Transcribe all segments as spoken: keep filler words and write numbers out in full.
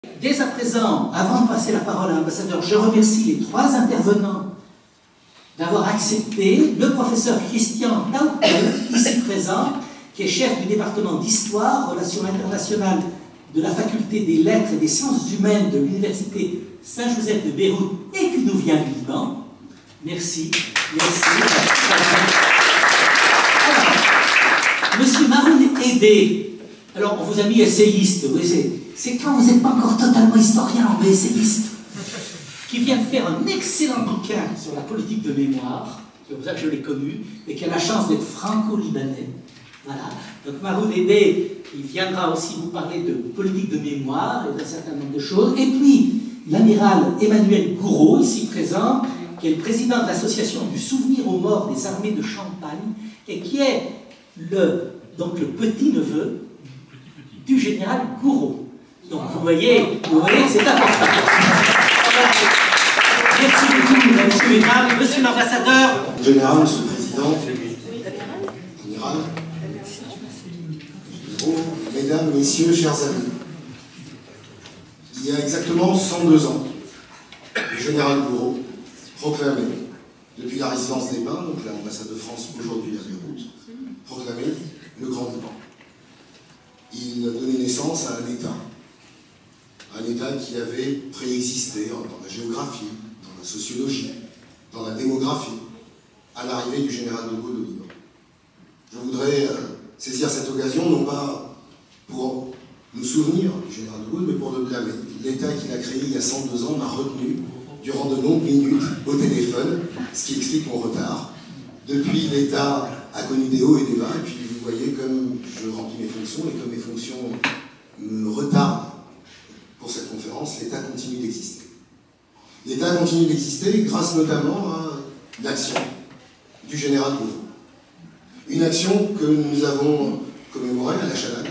Dès à présent, avant de passer la parole à l'ambassadeur, je remercie les trois intervenants d'avoir accepté le professeur Christian Tauquel, ici présent, qui est chef du département d'Histoire, Relations internationales de la Faculté des Lettres et des Sciences Humaines de l'Université Saint-Joseph de Beyrouth et qui nous vient du Liban. Merci. Merci. Alors, Monsieur Maroun Aidé, alors on vous a mis essayiste, c'est quand vous n'êtes pas encore totalement historien, mais essayiste, qui vient de faire un excellent bouquin sur la politique de mémoire, c'est pour ça que je l'ai connu, et qui a la chance d'être franco-libanais. Voilà. Donc Maroun Aidé, il viendra aussi vous parler de politique de mémoire et d'un certain nombre de choses. Et puis, l'amiral Emmanuel Gouraud, ici présent, qui est le président de l'association du souvenir aux morts des armées de Champagne, et qui est le, donc le petit-neveu du général Gouraud. Donc vous voyez, vous voyez que c'est important. Merci beaucoup, monsieur Mesdames, monsieur l'ambassadeur. Général, monsieur le président, amiral, mesdames, messieurs, chers amis, il y a exactement cent deux ans, le général Gouraud proclamait, depuis la résidence des Bains, donc l'ambassade de France aujourd'hui à Beyrouth, proclamait le Grand Liban. Il donnait naissance à un État, un État qui avait préexisté dans la géographie, dans la sociologie, dans la démographie, à l'arrivée du général de Gaulle au Liban. Je voudrais euh, saisir cette occasion, non pas pour nous souvenir du général de Gaulle, mais pour le blâmer. L'État qu'il a créé il y a cent deux ans m'a retenu durant de longues minutes au téléphone, ce qui explique mon retard. Depuis, l'État a connu des hauts et des bas, et puis vous voyez comme je remplis mes fonctions, et comme mes fonctions me retardent pour cette conférence, l'État continue d'exister. L'État continue d'exister grâce notamment à l'action du général Gouraud. Une action que nous avons commémorée à la Chalade,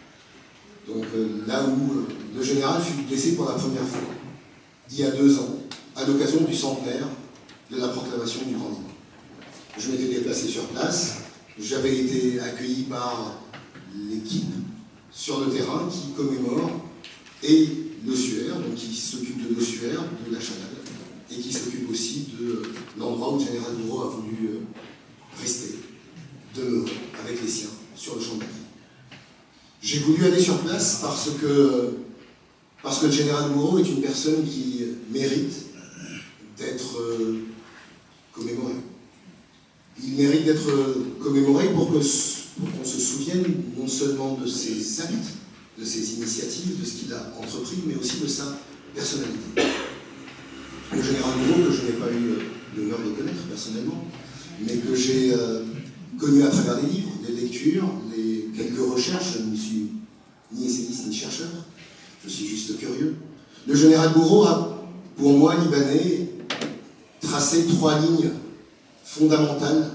donc euh, là où euh, le général fut blessé pour la première fois, il y a deux ans, à l'occasion du centenaire de la proclamation du Grand Liban. Je m'étais déplacé sur place, j'avais été accueilli par l'équipe sur le terrain qui commémore et l'ossuaire, donc qui s'occupe de l'ossuaire de la Chalade, et qui s'occupe aussi de l'endroit où le général Gouraud a voulu rester, demeurer avec les siens sur le champ de bataille. J'ai voulu aller sur place parce que, parce que le général Gouraud est une personne qui mérite d'être commémorée. Il mérite d'être commémoré pour qu'on pour qu'on se souvienne non seulement de ses actes, de ses initiatives, de ce qu'il a entrepris, mais aussi de sa personnalité. Le général Gouraud, que je n'ai pas eu l'honneur de connaître personnellement, mais que j'ai euh, connu à travers des livres, des lectures, les quelques recherches, je ne suis ni essayiste ni chercheur, je suis juste curieux. Le général Gouraud a, pour moi, libanais, tracé trois lignes fondamentales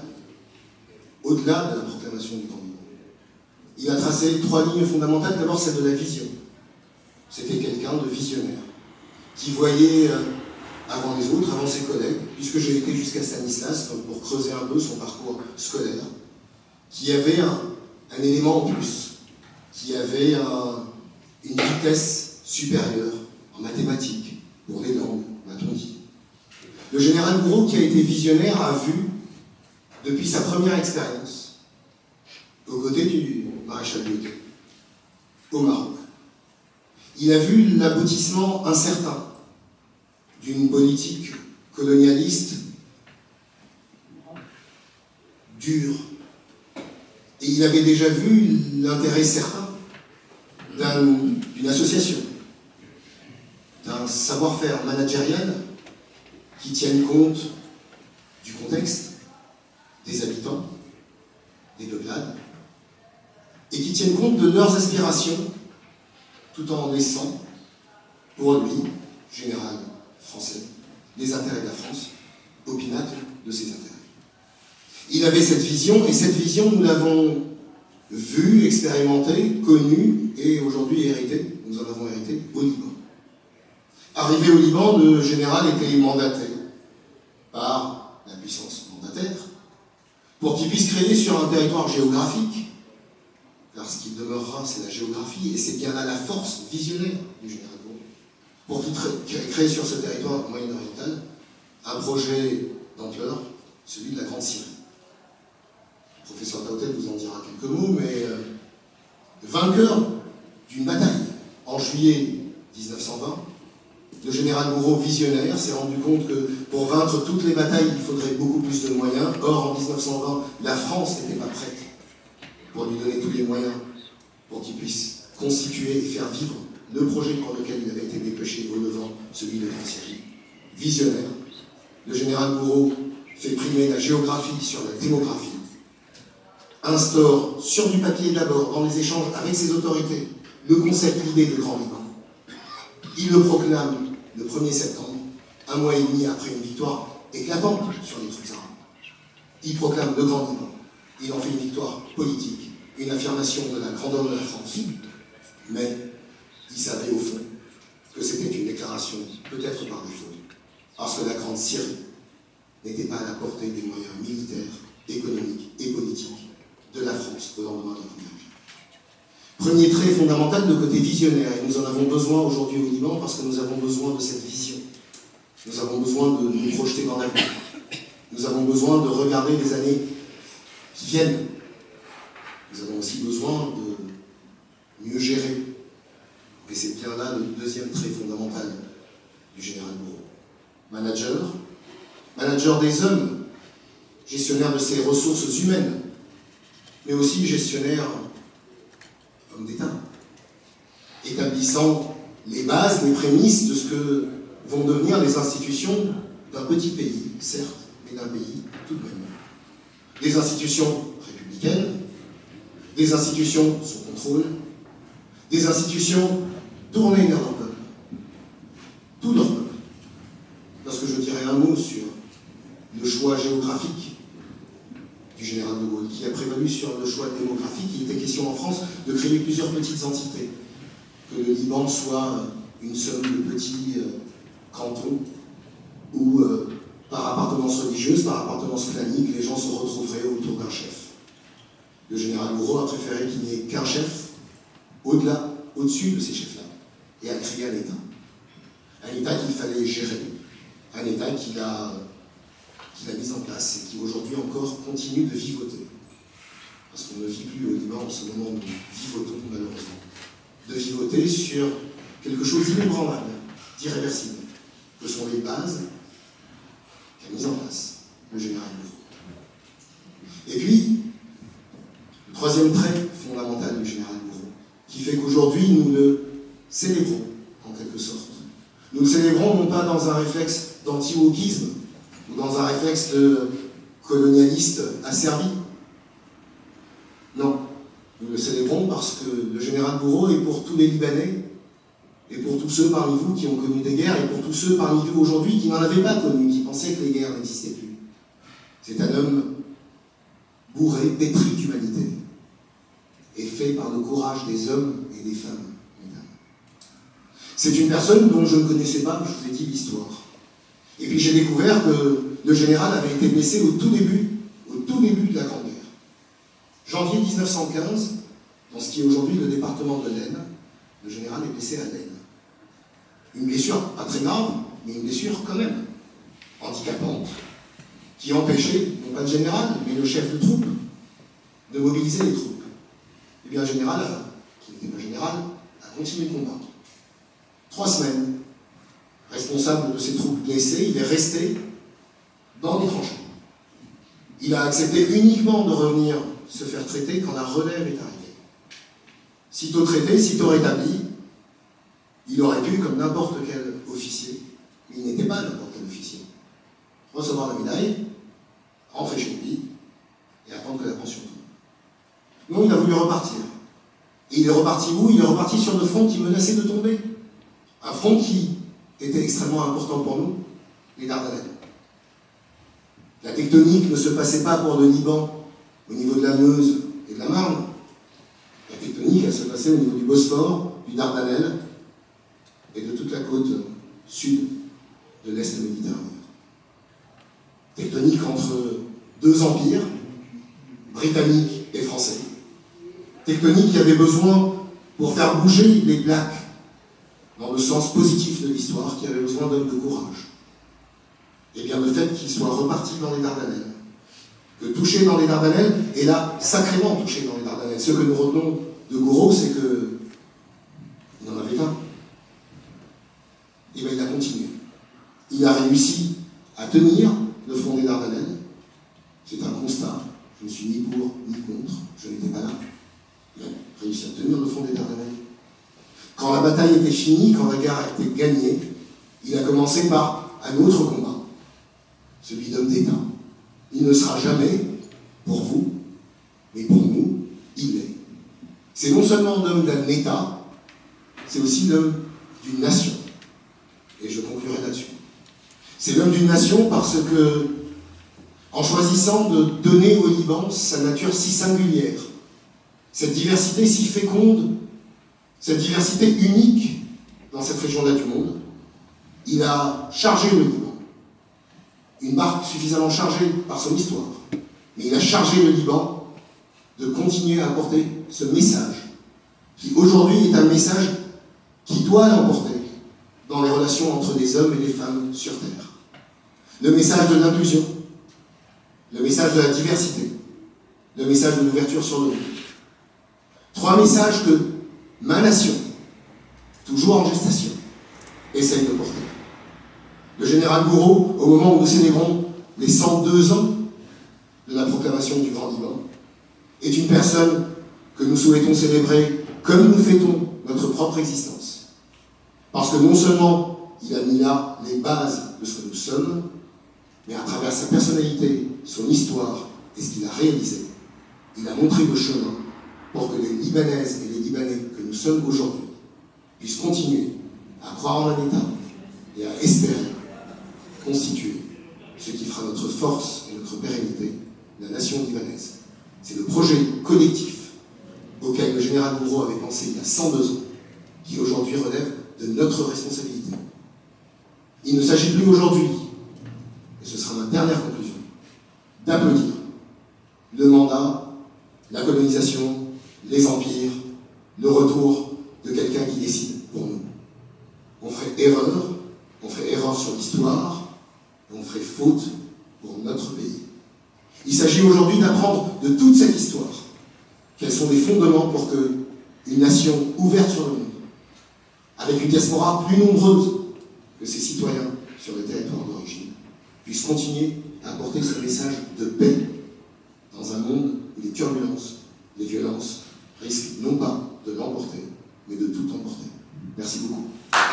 au-delà de la proclamation du Grand Liban. Il a tracé trois lignes fondamentales. D'abord, celle de la vision. C'était quelqu'un de visionnaire, qui voyait euh, avant les autres, avant ses collègues, puisque j'ai été jusqu'à Stanislas pour creuser un peu son parcours scolaire, qui avait un, un élément en plus, qui avait un, une vitesse supérieure en mathématiques, pour les langues, m'a-t-on dit. Le général Gouraud, qui a été visionnaire, a vu, depuis sa première expérience, aux côtés du maréchal Biot, au Maroc, il a vu l'aboutissement incertain d'une politique colonialiste dure. Et il avait déjà vu l'intérêt certain d'une association, d'un savoir-faire managérial qui tienne compte du contexte, des habitants, des peuplades, et qui tienne compte de leurs aspirations, tout en laissant, pour lui, général français, les intérêts de la France au pinacle de ses intérêts. Il avait cette vision, et cette vision, nous l'avons vue, expérimentée, connue, et aujourd'hui héritée, nous en avons hérité, au Liban. Arrivé au Liban, le général était mandaté par la puissance mandataire pour qu'il puisse créer sur un territoire géographique, car ce qui demeurera, c'est la géographie, et c'est bien là la force visionnaire du général Gouraud, qui a créé sur ce territoire moyen-oriental un projet d'ampleur, celui de la Grande Syrie. Le professeur Taoutet vous en dira quelques mots, mais euh, vainqueur d'une bataille en juillet mille neuf cent vingt, le général Gouraud, visionnaire, s'est rendu compte que pour vaincre toutes les batailles, il faudrait beaucoup plus de moyens. Or, en mille neuf cent vingt, la France n'était pas prête pour lui donner tous les moyens pour qu'il puisse constituer et faire vivre le projet pour lequel il avait été dépêché au Levant, celui de Grande Syrie. Visionnaire, le général Gouraud fait primer la géographie sur la démographie, instaure sur du papier d'abord, dans les échanges avec ses autorités, le concept, l'idée de Grand Liban. Il le proclame le premier septembre, un mois et demi après une victoire éclatante sur les troupes arabes. Il proclame le Grand Liban. Il en fait une victoire politique, une affirmation de la grandeur de la France. Mais il savait au fond que c'était une déclaration, peut-être par défaut, parce que la Grande Syrie n'était pas à la portée des moyens militaires, économiques et politiques de la France au lendemain de la Première Guerre. Premier trait fondamental, le côté visionnaire, et nous en avons besoin aujourd'hui au Liban parce que nous avons besoin de cette vision. Nous avons besoin de nous projeter dans l'avenir. Nous avons besoin de regarder les années qui viennent. Nous avons aussi besoin de mieux gérer. Et c'est bien là le deuxième trait fondamental du général Gouraud. Manager, manager des hommes, gestionnaire de ses ressources humaines, mais aussi gestionnaire homme d'État, établissant les bases, les prémices de ce que vont devenir les institutions d'un petit pays, certes, mais d'un pays tout de même. Des institutions républicaines, des institutions sous contrôle, des institutions tournées vers leur peuple, tout leur peuple. Lorsque je dirais un mot sur le choix géographique du général de Gaulle, qui a prévalu sur le choix démographique, il était question en France de créer plusieurs petites entités, que le Liban soit une somme de petits euh, cantons où, euh, par appartenance religieuse, par appartenance clanique, les gens se retrouveraient autour d'un chef. Le général Gouraud a préféré qu'il n'y ait qu'un chef, au-delà, au-dessus de ces chefs-là, et a créé un État. Un État qu'il fallait gérer, un État qu'il a, qu'il a mis en place et qui aujourd'hui encore continue de vivoter. Parce qu'on ne vit plus au Liban en ce moment où nous vivotons malheureusement. De vivoter sur quelque chose d'inébranlable, d'irréversible, que sont les bases qu'a mis en place le général Gouraud. Et puis, le troisième trait fondamental du général Gouraud, qui fait qu'aujourd'hui nous le célébrons, en quelque sorte. Nous le célébrons non pas dans un réflexe d'anti-wokisme, ou dans un réflexe de colonialiste asservi. Non, nous le célébrons parce que le général Gouraud est pour tous les Libanais, et pour tous ceux parmi vous qui ont connu des guerres, et pour tous ceux parmi vous aujourd'hui qui n'en avaient pas connu, qui pensaient que les guerres n'existaient plus. C'est un homme bourré, pétri d'humanité, et fait par le courage des hommes et des femmes. C'est une personne dont je ne connaissais pas, je vous ai dit l'histoire. Et puis j'ai découvert que le général avait été blessé au tout début, au tout début de la Grande Guerre. janvier mille neuf cent quinze, dans ce qui est aujourd'hui le département de l'Aisne, le général est blessé à l'Aisne. Une blessure pas très grave, mais une blessure quand même handicapante, qui empêchait, non pas le général, mais le chef de troupe, de mobiliser les troupes. Et bien le général, qui n'était pas général, a continué de combattre. Trois semaines, responsable de ses troupes blessées, il est resté dans les tranchées. Il a accepté uniquement de revenir se faire traiter quand la relève est arrivée. Sitôt traité, sitôt rétabli, il aurait pu, comme n'importe quel officier, mais il n'était pas n'importe quel officier, recevoir la médaille, rentrer chez lui et attendre que la pension tombe. Non, il a voulu repartir. Et il est reparti où? Il est reparti sur le front qui menaçait de tomber. Un front qui était extrêmement important pour nous, les Dardanelles. La tectonique ne se passait pas pour le Liban au niveau de la Meuse et de la Marne. La tectonique, elle se passait au niveau du Bosphore, du Dardanelles et de toute la côte sud de l'Est méditerranéen. Tectonique entre deux empires, britanniques et français. Tectonique qui avait besoin, pour faire bouger les plaques dans le sens positif de l'histoire, qui avait besoin d'hommes de courage. Et bien le fait qu'il soit reparti dans les Dardanelles, que touché dans les Dardanelles, et là, sacrément touché dans les Dardanelles. Ce que nous retenons de Gouraud, c'est que il n'en avait qu'un. Et bien il a continué. Il a réussi à tenir le front des Dardanelles. C'est un constat. Je ne suis ni pour ni contre. Je n'étais pas là. Il a réussi à tenir le front des Dardanelles. Quand la bataille était finie, quand la guerre a été gagnée, il a commencé par un autre combat, celui d'homme d'État. Il ne sera jamais pour vous, mais pour nous, il l'est. C'est non seulement l'homme d'un État, c'est aussi l'homme d'une nation. Et je conclurai là-dessus. C'est l'homme d'une nation parce que, en choisissant de donner au Liban sa nature si singulière, cette diversité si féconde, cette diversité unique dans cette région-là du monde, il a chargé le Liban. Une barque suffisamment chargée par son histoire, mais il a chargé le Liban de continuer à apporter ce message, qui aujourd'hui est un message qui doit l'emporter dans les relations entre les hommes et les femmes sur Terre. Le message de l'inclusion, le message de la diversité, le message de l'ouverture sur le monde. Trois messages que ma nation, toujours en gestation, essaye de porter. Le général Gouraud, au moment où nous célébrons les cent deux ans de la proclamation du Grand Liban, est une personne que nous souhaitons célébrer comme nous fêtons notre propre existence. Parce que non seulement il a mis là les bases de ce que nous sommes, mais à travers sa personnalité, son histoire et ce qu'il a réalisé, il a montré le chemin pour que les Libanaises et les Libanais que nous sommes aujourd'hui puissent continuer à croire en un État et à espérer constituer ce qui fera notre force et notre pérennité, la nation libanaise. C'est le projet collectif auquel le général Gouraud avait pensé il y a cent deux ans, qui aujourd'hui relève de notre responsabilité. Il ne s'agit plus aujourd'hui, et ce sera ma dernière conclusion, d'applaudir le mandat, la colonisation, les empires, le retour de quelqu'un qui décide pour nous. On ferait erreur, on ferait erreur sur l'histoire, et on ferait faute pour notre pays. Il s'agit aujourd'hui d'apprendre de toute cette histoire quels sont les fondements pour qu'une nation ouverte sur le monde, avec une diaspora plus nombreuse que ses citoyens sur le territoire d'origine, puisse continuer à apporter ce message de paix dans un monde où les turbulences, les violences risquent non pas de l'emporter, mais de tout emporter. Merci beaucoup.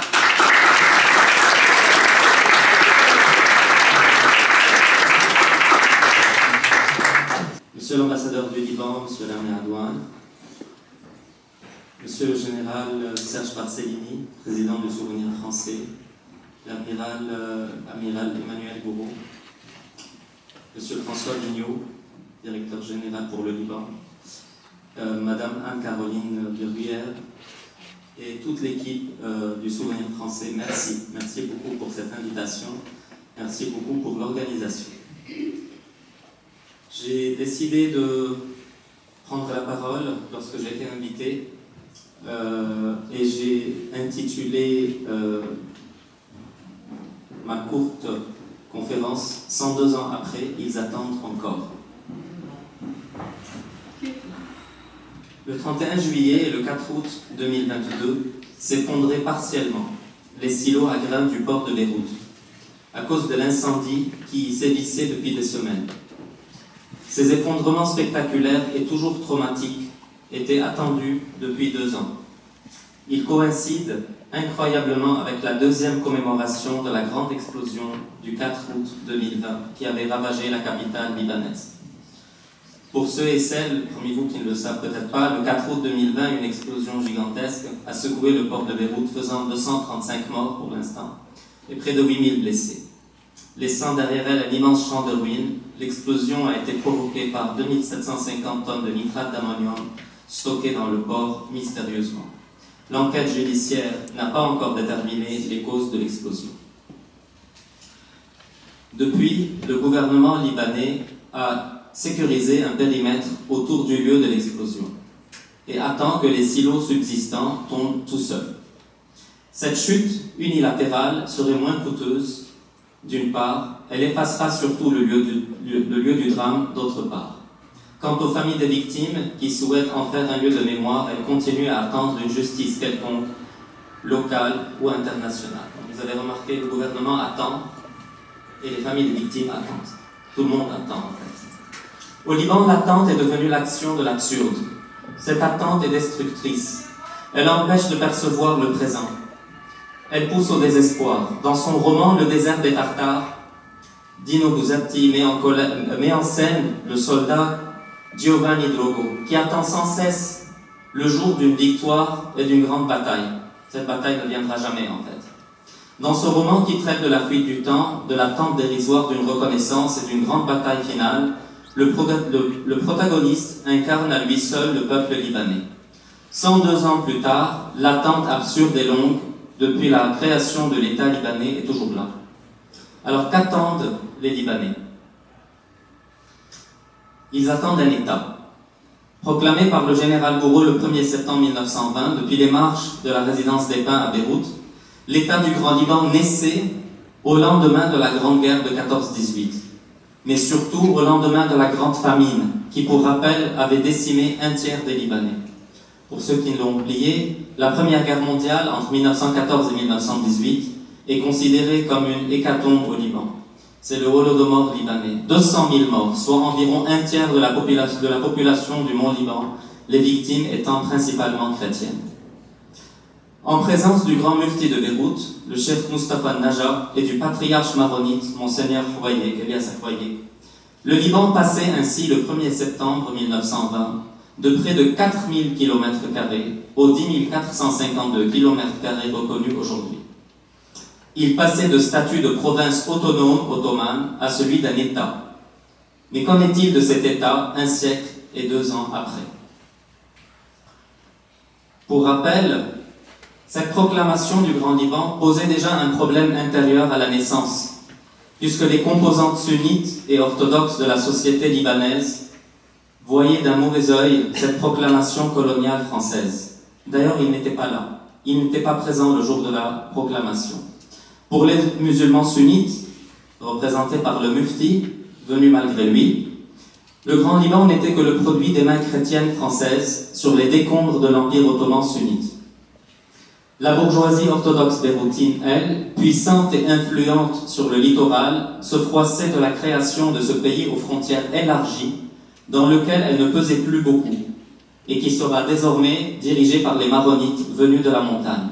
Monsieur l'ambassadeur du Liban, Monsieur Lerner Adouane, Monsieur le général Serge Barcellini, président du Souvenir français, l'amiral euh, amiral Emmanuel Gouraud, Monsieur François Mignot, directeur général pour le Liban, euh, Madame Anne-Caroline Burguière et toute l'équipe euh, du Souvenir français, merci. Merci beaucoup pour cette invitation, merci beaucoup pour l'organisation. J'ai décidé de prendre la parole lorsque j'ai été invité euh, et j'ai intitulé euh, ma courte conférence « cent deux ans après, ils attendent encore ». Le trente et un juillet et le quatre août deux mille vingt-deux s'effondraient partiellement les silos à grains du port de Beyrouth à cause de l'incendie qui y sévissait depuis des semaines. Ces effondrements spectaculaires et toujours traumatiques étaient attendus depuis deux ans. Ils coïncident incroyablement avec la deuxième commémoration de la grande explosion du quatre août deux mille vingt qui avait ravagé la capitale libanaise. Pour ceux et celles parmi vous qui ne le savent peut-être pas, le quatre août deux mille vingt, une explosion gigantesque a secoué le port de Beyrouth, faisant deux cent trente-cinq morts pour l'instant et près de huit mille blessés. Laissant derrière elle un immense champ de ruines, l'explosion a été provoquée par deux mille sept cent cinquante tonnes de nitrate d'ammonium stockées dans le port mystérieusement. L'enquête judiciaire n'a pas encore déterminé les causes de l'explosion. Depuis, le gouvernement libanais a sécurisé un périmètre autour du lieu de l'explosion et attend que les silos subsistants tombent tout seuls. Cette chute unilatérale serait moins coûteuse, d'une part, elle effacera surtout le lieu du, le lieu du drame, d'autre part. Quant aux familles des victimes, qui souhaitent en faire un lieu de mémoire, elles continuent à attendre une justice quelconque, locale ou internationale. Comme vous avez remarqué, le gouvernement attend, et les familles des victimes attendent. Tout le monde attend, en fait. Au Liban, l'attente est devenue l'action de l'absurde. Cette attente est destructrice. Elle empêche de percevoir le présent. Elle pousse au désespoir. Dans son roman « Le désert des Tartares », Dino Buzzati met en, met en scène le soldat Giovanni Drogo, qui attend sans cesse le jour d'une victoire et d'une grande bataille. Cette bataille ne viendra jamais, en fait. Dans ce roman qui traite de la fuite du temps, de l'attente dérisoire d'une reconnaissance et d'une grande bataille finale, le, pro le, le protagoniste incarne à lui seul le peuple libanais. cent deux ans plus tard, l'attente absurde et longue depuis la création de l'État libanais est toujours là. Alors qu'attendent les Libanais? Ils attendent un État. Proclamé par le général Gouraud le premier septembre mille neuf cent vingt, depuis les marches de la résidence des Pins à Beyrouth, l'État du Grand Liban naissait au lendemain de la Grande Guerre de quatorze dix-huit, mais surtout au lendemain de la Grande Famine, qui, pour rappel, avait décimé un tiers des Libanais. Pour ceux qui l'ont oublié, la Première Guerre mondiale, entre mille neuf cent quatorze et mille neuf cent dix-huit, est considérée comme une hécatombe au Liban. C'est le Holodomor libanais. deux cent mille morts, soit environ un tiers de la, population, de la population du Mont Liban, les victimes étant principalement chrétiennes. En présence du grand mufti de Beyrouth, le chef Mustafa Najjar, et du patriarche maronite, Monseigneur Fouaye, Elias Fouaye, le Liban passait ainsi le premier septembre mille neuf cent vingt de près de quatre mille kilomètres carrés aux dix mille quatre cent cinquante-deux kilomètres carrés reconnus aujourd'hui. Il passait de statut de province autonome ottomane à celui d'un État. Mais qu'en est-il de cet État un siècle et deux ans après? Pour rappel, cette proclamation du Grand Liban posait déjà un problème intérieur à la naissance, puisque les composantes sunnites et orthodoxes de la société libanaise voyaient d'un mauvais œil cette proclamation coloniale française. D'ailleurs, il n'était pas là. Il n'était pas présent le jour de la proclamation. Pour les musulmans sunnites, représentés par le mufti, venu malgré lui, le Grand Liban n'était que le produit des mains chrétiennes françaises sur les décombres de l'Empire ottoman sunnite. La bourgeoisie orthodoxe beyroutine, elle, puissante et influente sur le littoral, se froissait de la création de ce pays aux frontières élargies, dans lequel elle ne pesait plus beaucoup, et qui sera désormais dirigé par les maronites venus de la montagne.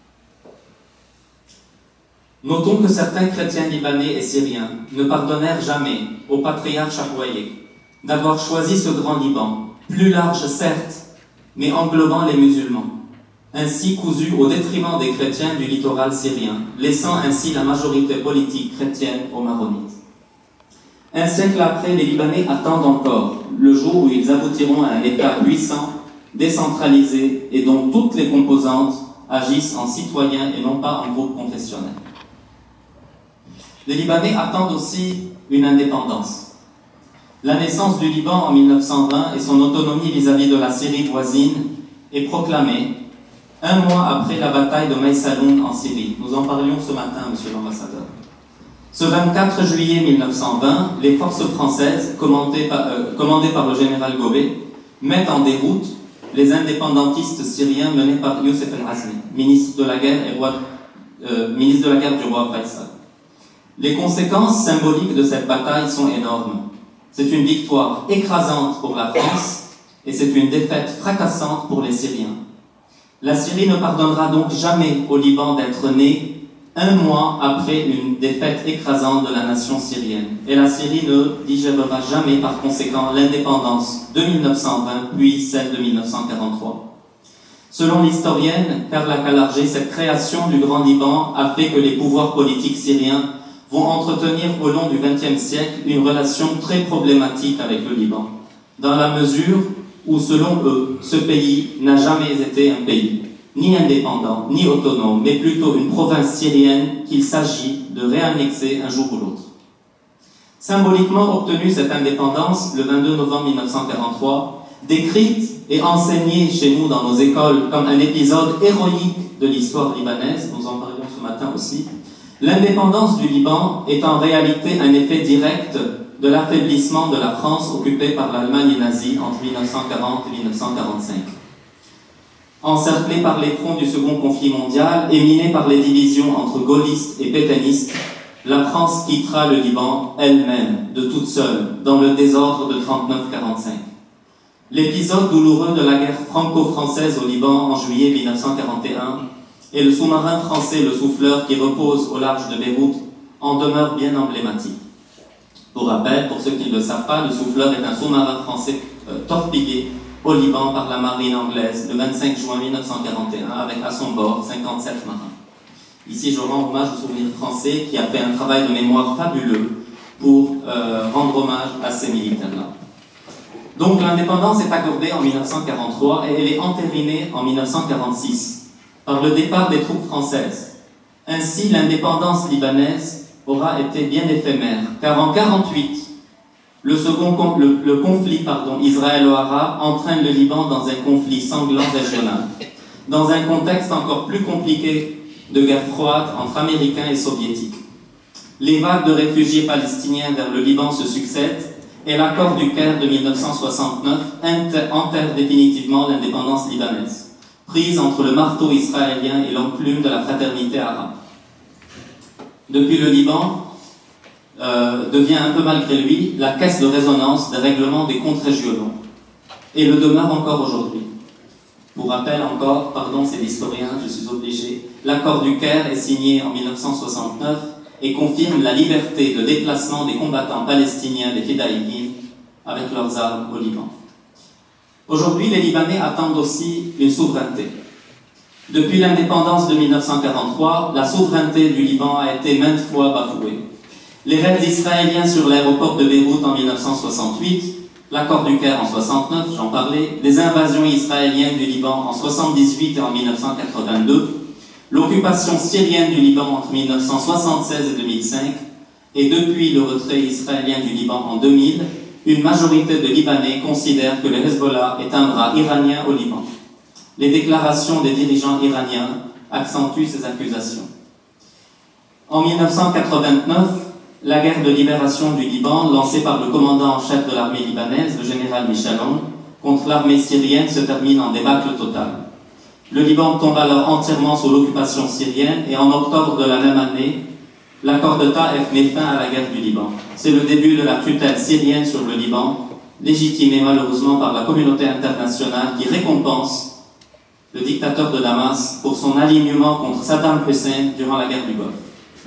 Notons que certains chrétiens libanais et syriens ne pardonnèrent jamais au patriarche Fouaye d'avoir choisi ce grand Liban, plus large certes, mais englobant les musulmans, ainsi cousu au détriment des chrétiens du littoral syrien, laissant ainsi la majorité politique chrétienne aux maronites. Un siècle après, les Libanais attendent encore le jour où ils aboutiront à un État puissant, décentralisé et dont toutes les composantes agissent en citoyens et non pas en groupes confessionnels. Les Libanais attendent aussi une indépendance. La naissance du Liban en mille neuf cent vingt et son autonomie vis-à-vis de la Syrie voisine est proclamée un mois après la bataille de Maïsaloun en Syrie. Nous en parlions ce matin, monsieur l'ambassadeur. Ce vingt-quatre juillet mille neuf cent vingt, les forces françaises, commandées par, euh, commandées par le général Gobet, mettent en déroute les indépendantistes syriens menés par Youssef el-Azmi, ministre de la guerre et roi, euh, ministre de la guerre du roi Faisal. Les conséquences symboliques de cette bataille sont énormes. C'est une victoire écrasante pour la France et c'est une défaite fracassante pour les Syriens. La Syrie ne pardonnera donc jamais au Liban d'être né un mois après une défaite écrasante de la nation syrienne. Et la Syrie ne digérera jamais par conséquent l'indépendance de mille neuf cent vingt puis celle de mille neuf cent quarante-trois. Selon l'historienne Carla Kalargé, cette création du Grand Liban a fait que les pouvoirs politiques syriens vont entretenir au long du vingtième siècle une relation très problématique avec le Liban, dans la mesure où, selon eux, ce pays n'a jamais été un pays, ni indépendant, ni autonome, mais plutôt une province syrienne qu'il s'agit de réannexer un jour ou l'autre. Symboliquement obtenue cette indépendance, le vingt-deux novembre mille neuf cent quarante-trois, décrite et enseignée chez nous dans nos écoles comme un épisode héroïque de l'histoire libanaise, nous en parlions ce matin aussi, l'indépendance du Liban est en réalité un effet direct de l'affaiblissement de la France occupée par l'Allemagne nazie entre mille neuf cent quarante et mille neuf cent quarante-cinq. Encerclée par les fronts du second conflit mondial et minée par les divisions entre gaullistes et pétainistes, la France quittera le Liban elle-même, de toute seule, dans le désordre de trente-neuf quarante-cinq. L'épisode douloureux de la guerre franco-française au Liban en juillet mille neuf cent quarante et un et le sous-marin français Le Souffleur qui repose au large de Beyrouth en demeure bien emblématique. Pour rappel, pour ceux qui ne le savent pas, Le Souffleur est un sous-marin français euh, torpillé au Liban par la marine anglaise le vingt-cinq juin mille neuf cent quarante et un avec à son bord cinquante-sept marins. Ici, je rends hommage au Souvenir français qui a fait un travail de mémoire fabuleux pour euh, rendre hommage à ces militaires-là. Donc l'indépendance est accordée en mille neuf cent quarante-trois et elle est entérinée en mille neuf cent quarante-six par le départ des troupes françaises. Ainsi, l'indépendance libanaise aura été bien éphémère, car en mille neuf cent quarante-huit, le, second, le, le conflit pardon, israélo-arabe entraîne le Liban dans un conflit sanglant régional, dans un contexte encore plus compliqué de guerre froide entre Américains et Soviétiques. Les vagues de réfugiés palestiniens vers le Liban se succèdent et l'accord du Caire de mille neuf cent soixante-neuf enterre définitivement l'indépendance libanaise, prise entre le marteau israélien et l'enclume de la fraternité arabe. Depuis, le Liban euh, devient un peu malgré lui la caisse de résonance des règlements des comptes régionaux et le demeure encore aujourd'hui. Pour rappel encore, pardon, c'est l'historien, je suis obligé, l'accord du Caire est signé en mille neuf cent soixante-neuf et confirme la liberté de déplacement des combattants palestiniens des Fedayeen avec leurs armes au Liban. Aujourd'hui, les Libanais attendent aussi une souveraineté. Depuis l'indépendance de mille neuf cent quarante-trois, la souveraineté du Liban a été maintes fois bafouée. Les raids israéliens sur l'aéroport de Beyrouth en mille neuf cent soixante-huit, l'accord du Caire en soixante-neuf, j'en parlais, les invasions israéliennes du Liban en soixante-dix-huit et en mille neuf cent quatre-vingt-deux, l'occupation syrienne du Liban entre mille neuf cent soixante-seize et deux mille cinq, et depuis le retrait israélien du Liban en deux mille, une majorité de Libanais considère que le Hezbollah est un bras iranien au Liban. Les déclarations des dirigeants iraniens accentuent ces accusations. En mille neuf cent quatre-vingt-neuf, la guerre de libération du Liban, lancée par le commandant en chef de l'armée libanaise, le général Michalon, contre l'armée syrienne se termine en débâcle total. Le Liban tombe alors entièrement sous l'occupation syrienne et en octobre de la même année, l'accord de Taïf met fin à la guerre du Liban. C'est le début de la tutelle syrienne sur le Liban, légitimée malheureusement par la communauté internationale qui récompense le dictateur de Damas pour son alignement contre Saddam Hussein durant la guerre du Golfe.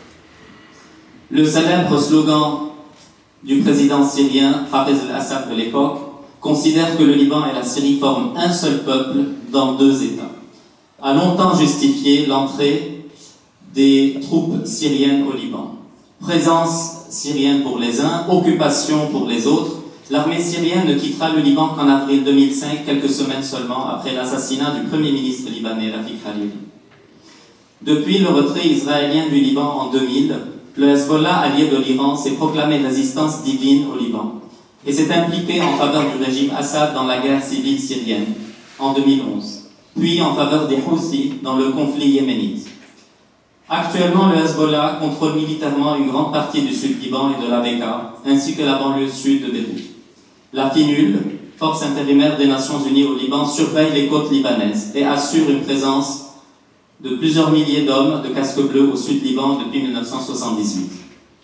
Le célèbre slogan du président syrien, Hafez al-Assad de l'époque, considère que le Liban et la Syrie forment un seul peuple dans deux États, a longtemps justifié l'entrée des troupes syriennes au Liban. Présence syrienne pour les uns, occupation pour les autres, l'armée syrienne ne quittera le Liban qu'en avril deux mille cinq, quelques semaines seulement après l'assassinat du premier ministre libanais, Rafik Hariri. Depuis le retrait israélien du Liban en deux mille, le Hezbollah, allié de l'Iran, s'est proclamé résistance divine au Liban et s'est impliqué en faveur du régime Assad dans la guerre civile syrienne en deux mille onze, puis en faveur des Houthis dans le conflit yéménite. Actuellement, le Hezbollah contrôle militairement une grande partie du sud-Liban et de la Bekaa, ainsi que la banlieue sud de Beyrouth. La FINUL, force intérimaire des Nations Unies au Liban, surveille les côtes libanaises et assure une présence de plusieurs milliers d'hommes de casques bleus au sud-Liban depuis mille neuf cent soixante-dix-huit.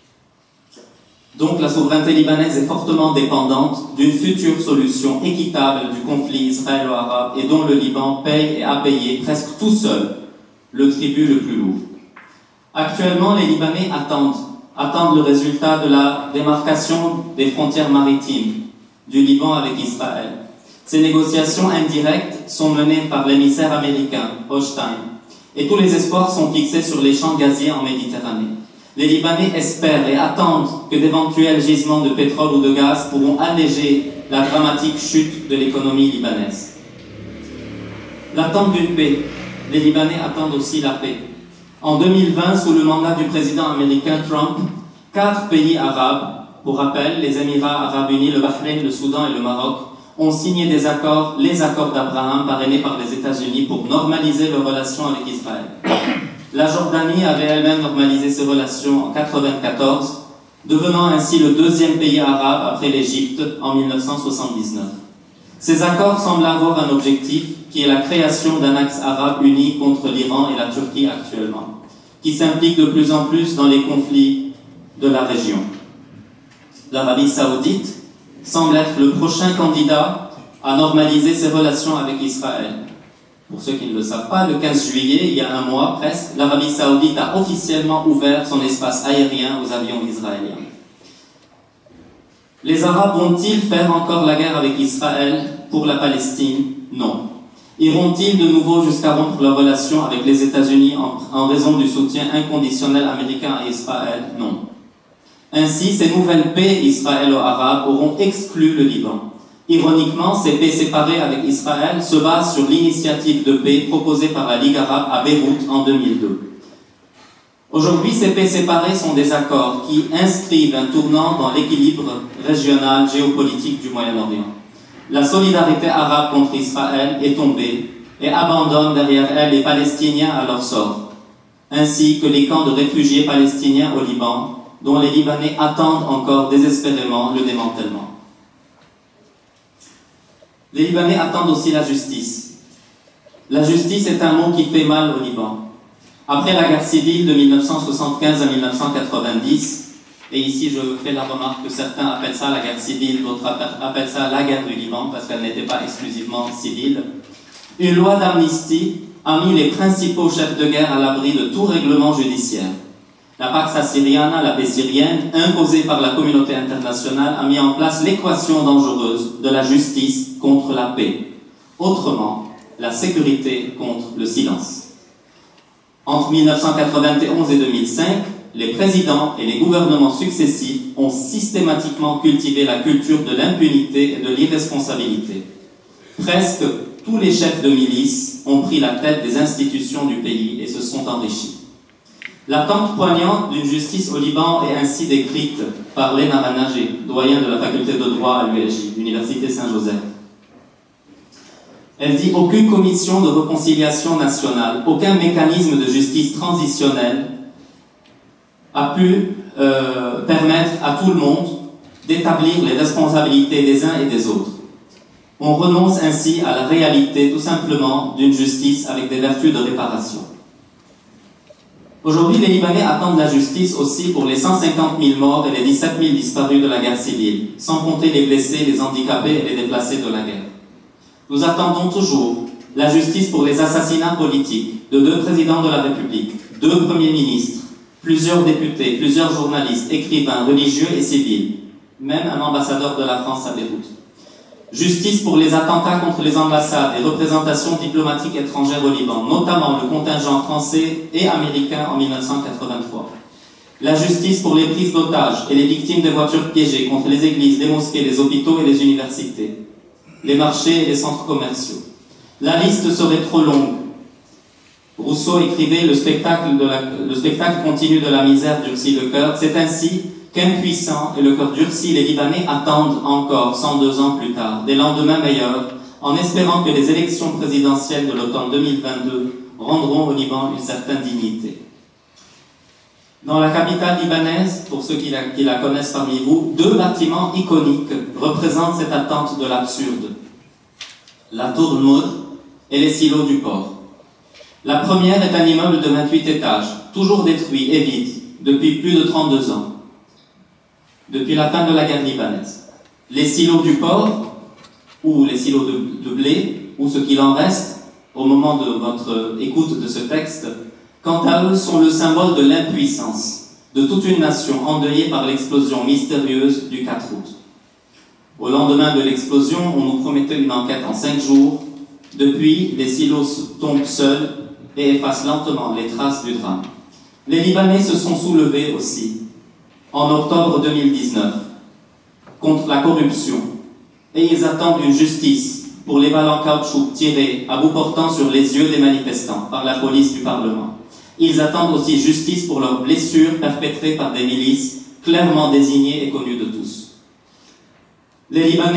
Donc la souveraineté libanaise est fortement dépendante d'une future solution équitable du conflit israélo-arabe et dont le Liban paye et a payé presque tout seul le tribut le plus lourd. Actuellement, les Libanais attendent, attendent le résultat de la démarcation des frontières maritimes du Liban avec Israël. Ces négociations indirectes sont menées par l'émissaire américain, Hochstein, et tous les espoirs sont fixés sur les champs gaziers en Méditerranée. Les Libanais espèrent et attendent que d'éventuels gisements de pétrole ou de gaz pourront alléger la dramatique chute de l'économie libanaise. L'attente d'une paix. Les Libanais attendent aussi la paix. En deux mille vingt, sous le mandat du président américain Trump, quatre pays arabes, pour rappel, les Émirats arabes unis, le Bahreïn, le Soudan et le Maroc, ont signé des accords, les accords d'Abraham parrainés par les États-Unis pour normaliser leurs relations avec Israël. La Jordanie avait elle-même normalisé ses relations en mille neuf cent quatre-vingt-quatorze, devenant ainsi le deuxième pays arabe après l'Égypte en mille neuf cent soixante-dix-neuf. Ces accords semblent avoir un objectif qui est la création d'un axe arabe uni contre l'Iran et la Turquie actuellement, qui s'implique de plus en plus dans les conflits de la région. L'Arabie saoudite semble être le prochain candidat à normaliser ses relations avec Israël. Pour ceux qui ne le savent pas, le quinze juillet, il y a un mois presque, l'Arabie saoudite a officiellement ouvert son espace aérien aux avions israéliens. Les Arabes vont-ils faire encore la guerre avec Israël pour la Palestine? Non. Iront-ils de nouveau jusqu'à rompre leurs relations avec les États-Unis en, en raison du soutien inconditionnel américain à Israël? Non. Ainsi, ces nouvelles paix israélo-arabes auront exclu le Liban. Ironiquement, ces paix séparées avec Israël se basent sur l'initiative de paix proposée par la Ligue arabe à Beyrouth en deux mille deux. Aujourd'hui, ces paix séparées sont des accords qui inscrivent un tournant dans l'équilibre régional géopolitique du Moyen-Orient. La solidarité arabe contre Israël est tombée et abandonne derrière elle les Palestiniens à leur sort, ainsi que les camps de réfugiés palestiniens au Liban, dont les Libanais attendent encore désespérément le démantèlement. Les Libanais attendent aussi la justice. La justice est un mot qui fait mal au Liban. Après la guerre civile de mille neuf cent soixante-quinze à mille neuf cent quatre-vingt-dix, et ici je fais la remarque que certains appellent ça la guerre civile, d'autres appellent ça la guerre du Liban, parce qu'elle n'était pas exclusivement civile, une loi d'amnistie a mis les principaux chefs de guerre à l'abri de tout règlement judiciaire. La Pax Assyriana, la paix syrienne, imposée par la communauté internationale, a mis en place l'équation dangereuse de la justice contre la paix. Autrement, la sécurité contre le silence. Entre mille neuf cent quatre-vingt-onze et deux mille cinq, les présidents et les gouvernements successifs ont systématiquement cultivé la culture de l'impunité et de l'irresponsabilité. Presque tous les chefs de milice ont pris la tête des institutions du pays et se sont enrichis. L'attente poignante d'une justice au Liban est ainsi décrite par Léna Ranagé, doyen de la faculté de droit à l'U L J, l'Université Saint-Joseph. Elle dit « Aucune commission de réconciliation nationale, aucun mécanisme de justice transitionnelle a pu euh, permettre à tout le monde d'établir les responsabilités des uns et des autres. On renonce ainsi à la réalité, tout simplement, d'une justice avec des vertus de réparation. » Aujourd'hui, les Libanais attendent la justice aussi pour les cent cinquante mille morts et les dix-sept mille disparus de la guerre civile, sans compter les blessés, les handicapés et les déplacés de la guerre. Nous attendons toujours la justice pour les assassinats politiques de deux présidents de la République, deux premiers ministres, plusieurs députés, plusieurs journalistes, écrivains, religieux et civils, même un ambassadeur de la France à Beyrouth. Justice pour les attentats contre les ambassades et représentations diplomatiques étrangères au Liban, notamment le contingent français et américain en mille neuf cent quatre-vingt-trois. La justice pour les prises d'otages et les victimes des voitures piégées contre les églises, les mosquées, les hôpitaux et les universités, les marchés et les centres commerciaux. La liste serait trop longue. Rousseau écrivait le spectacle, de la, le spectacle continu de la misère durcit le cœur. C'est ainsi qu'impuissants et le cœur durci, les Libanais attendent encore, cent deux ans plus tard, des lendemains meilleurs, en espérant que les élections présidentielles de l'automne deux mille vingt-deux rendront au Liban une certaine dignité. Dans la capitale libanaise, pour ceux qui la, qui la connaissent parmi vous, deux bâtiments iconiques représentent cette attente de l'absurde. La tour de Mour et les silos du port. La première est un immeuble de vingt-huit étages, toujours détruit et vide, depuis plus de trente-deux ans. Depuis la fin de la guerre libanaise. Les silos du port, ou les silos de, de blé, ou ce qu'il en reste, au moment de votre écoute de ce texte, quant à eux, sont le symbole de l'impuissance de toute une nation endeuillée par l'explosion mystérieuse du quatre août. Au lendemain de l'explosion, on nous promettait une enquête en cinq jours. Depuis, les silos tombent seuls et effacent lentement les traces du drame. Les Libanais se sont soulevés aussi, en octobre deux mille dix-neuf, contre la corruption, et ils attendent une justice pour les balles en caoutchouc tirées à bout portant sur les yeux des manifestants par la police du Parlement. Ils attendent aussi justice pour leurs blessures perpétrées par des milices clairement désignées et connues de tous. Les Libanais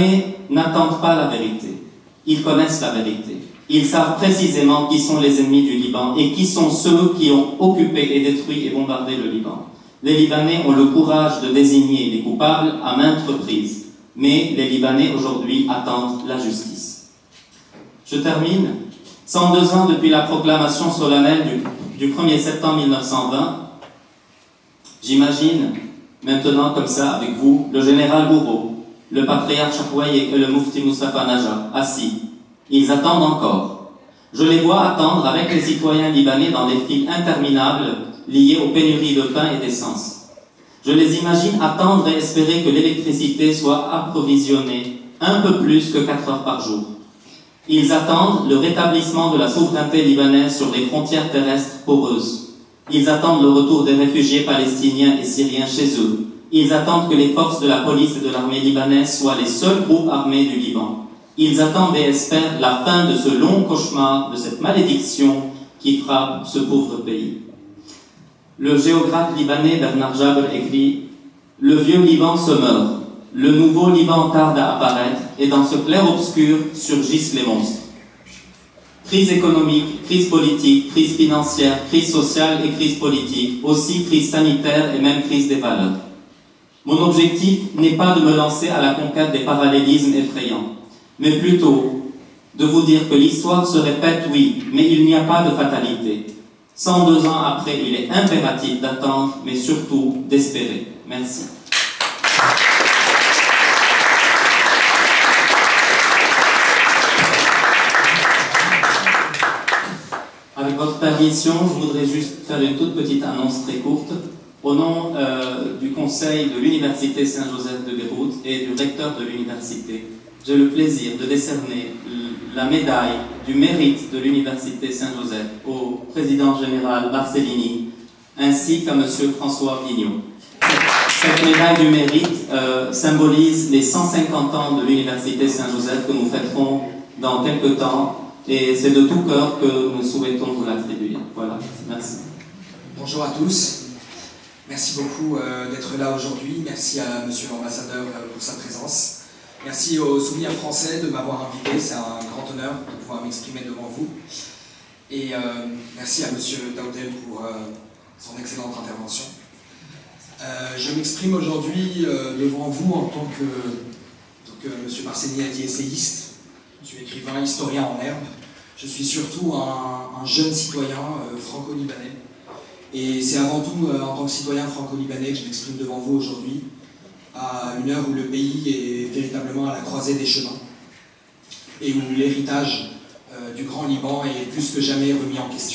n'attendent pas la vérité. Ils connaissent la vérité. Ils savent précisément qui sont les ennemis du Liban et qui sont ceux qui ont occupé et détruit et bombardé le Liban. Les Libanais ont le courage de désigner les coupables à maintes reprises, mais les Libanais aujourd'hui attendent la justice. Je termine. cent deux ans depuis la proclamation solennelle du, du premier septembre mille neuf cent vingt, j'imagine maintenant comme ça avec vous le général Gouraud, le patriarche Chakouaï et le moufti Moustapha Najat, assis. Ils attendent encore. Je les vois attendre avec les citoyens libanais dans des files interminables liées aux pénuries de pain et d'essence. Je les imagine attendre et espérer que l'électricité soit approvisionnée un peu plus que quatre heures par jour. Ils attendent le rétablissement de la souveraineté libanaise sur des frontières terrestres poreuses. Ils attendent le retour des réfugiés palestiniens et syriens chez eux. Ils attendent que les forces de la police et de l'armée libanaise soient les seuls groupes armés du Liban. Ils attendent et espèrent la fin de ce long cauchemar, de cette malédiction qui frappe ce pauvre pays. Le géographe libanais Bernard Jabr écrit « Le vieux Liban se meurt, le nouveau Liban tarde à apparaître, et dans ce clair-obscur surgissent les monstres. » Crise économique, crise politique, crise financière, crise sociale et crise politique, aussi crise sanitaire et même crise des valeurs. Mon objectif n'est pas de me lancer à la conquête des parallélismes effrayants, mais plutôt de vous dire que l'histoire se répète, oui, mais il n'y a pas de fatalité. cent deux ans après, il est impératif d'attendre, mais surtout d'espérer. Merci. Avec votre permission, je voudrais juste faire une toute petite annonce très courte. Au nom euh, du conseil de l'Université Saint-Joseph de Beyrouth et du recteur de l'université, j'ai le plaisir de décerner la médaille du mérite de l'Université Saint-Joseph au président général Barcellini ainsi qu'à M. François Vigneault. Cette médaille du mérite euh, symbolise les cent cinquante ans de l'Université Saint-Joseph que nous fêterons dans quelques temps et c'est de tout cœur que nous souhaitons vous l'attribuer. Voilà, merci. Bonjour à tous. Merci beaucoup euh, d'être là aujourd'hui. Merci à M. l'ambassadeur euh, pour sa présence. Merci aux Souvenirs français de m'avoir invité, c'est un grand honneur de pouvoir m'exprimer devant vous. Et euh, merci à M. Daoudel pour euh, son excellente intervention. Euh, je m'exprime aujourd'hui euh, devant vous en tant que, donc, euh, M. Barcellini a dit essayiste, je suis écrivain, historien en herbe. Je suis surtout un, un jeune citoyen euh, franco-libanais. Et c'est avant tout euh, en tant que citoyen franco-libanais que je m'exprime devant vous aujourd'hui, à une heure où le pays est véritablement à la croisée des chemins et où l'héritage euh, du Grand Liban est plus que jamais remis en question.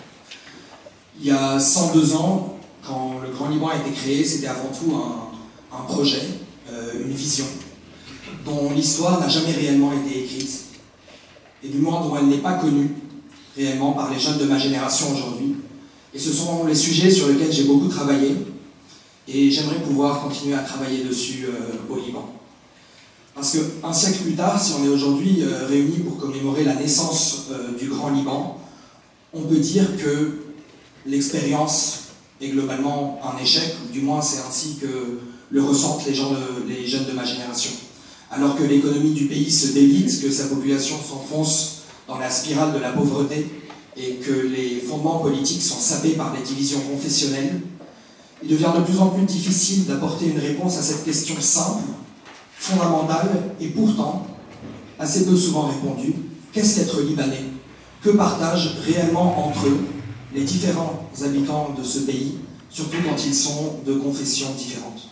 Il y a cent deux ans, quand le Grand Liban a été créé, c'était avant tout un, un projet, euh, une vision, dont l'histoire n'a jamais réellement été écrite, et du moins dont elle n'est pas connue réellement par les jeunes de ma génération aujourd'hui. Et ce sont les sujets sur lesquels j'ai beaucoup travaillé, et j'aimerais pouvoir continuer à travailler dessus euh, au Liban. Parce qu'un siècle plus tard, si on est aujourd'hui euh, réunis pour commémorer la naissance euh, du Grand Liban, on peut dire que l'expérience est globalement un échec, ou du moins c'est ainsi que le ressentent les, gens de, les jeunes de ma génération. Alors que l'économie du pays se délite, que sa population s'enfonce dans la spirale de la pauvreté, et que les fondements politiques sont sapés par les divisions confessionnelles, il devient de plus en plus difficile d'apporter une réponse à cette question simple, fondamentale, et pourtant assez peu souvent répondue. Qu'est-ce qu'être libanais? Que partagent réellement entre eux les différents habitants de ce pays, surtout quand ils sont de confessions différentes?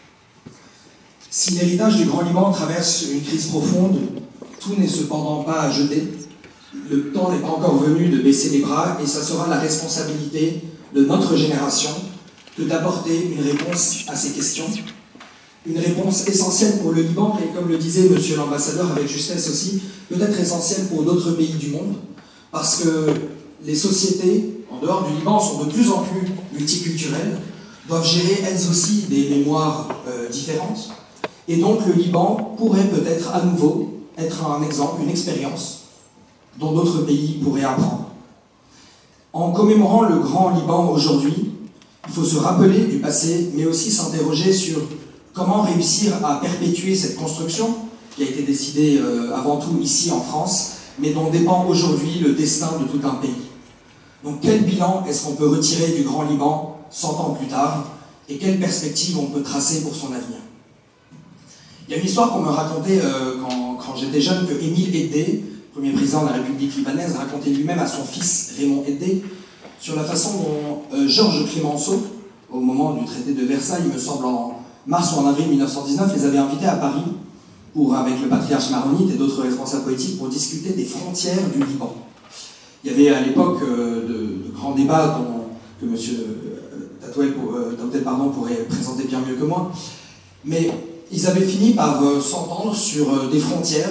Si l'héritage du Grand Liban traverse une crise profonde, tout n'est cependant pas à jeter. Le temps n'est pas encore venu de baisser les bras, et ça sera la responsabilité de notre génération que d'apporter une réponse à ces questions. Une réponse essentielle pour le Liban, et comme le disait monsieur l'ambassadeur avec justesse aussi, peut-être essentielle pour d'autres pays du monde, parce que les sociétés, en dehors du Liban, sont de plus en plus multiculturelles, doivent gérer elles aussi des mémoires euh, différentes, et donc le Liban pourrait peut-être à nouveau être un exemple, une expérience, dont d'autres pays pourraient apprendre. En commémorant le Grand Liban aujourd'hui, il faut se rappeler du passé, mais aussi s'interroger sur comment réussir à perpétuer cette construction qui a été décidé euh, avant tout ici en France, mais dont dépend aujourd'hui le destin de tout un pays. Donc quel bilan est-ce qu'on peut retirer du Grand Liban cent ans plus tard, et quelle perspective on peut tracer pour son avenir? Il y a une histoire qu'on me racontait euh, quand, quand j'étais jeune, que Émile Eddé, premier président de la République libanaise, racontait lui-même à son fils Raymond Eddé, sur la façon dont euh, Georges Clémenceau, au moment du traité de Versailles, il me semble en mars ou en avril mille neuf cent dix-neuf, les avait invités à Paris, pour, avec le patriarche maronite et d'autres responsables politiques, pour discuter des frontières du Liban. Il y avait à l'époque euh, de, de grands débats dont, que M. Tatouel euh, pardon, pourrait présenter bien mieux que moi, mais ils avaient fini par euh, s'entendre sur euh, des frontières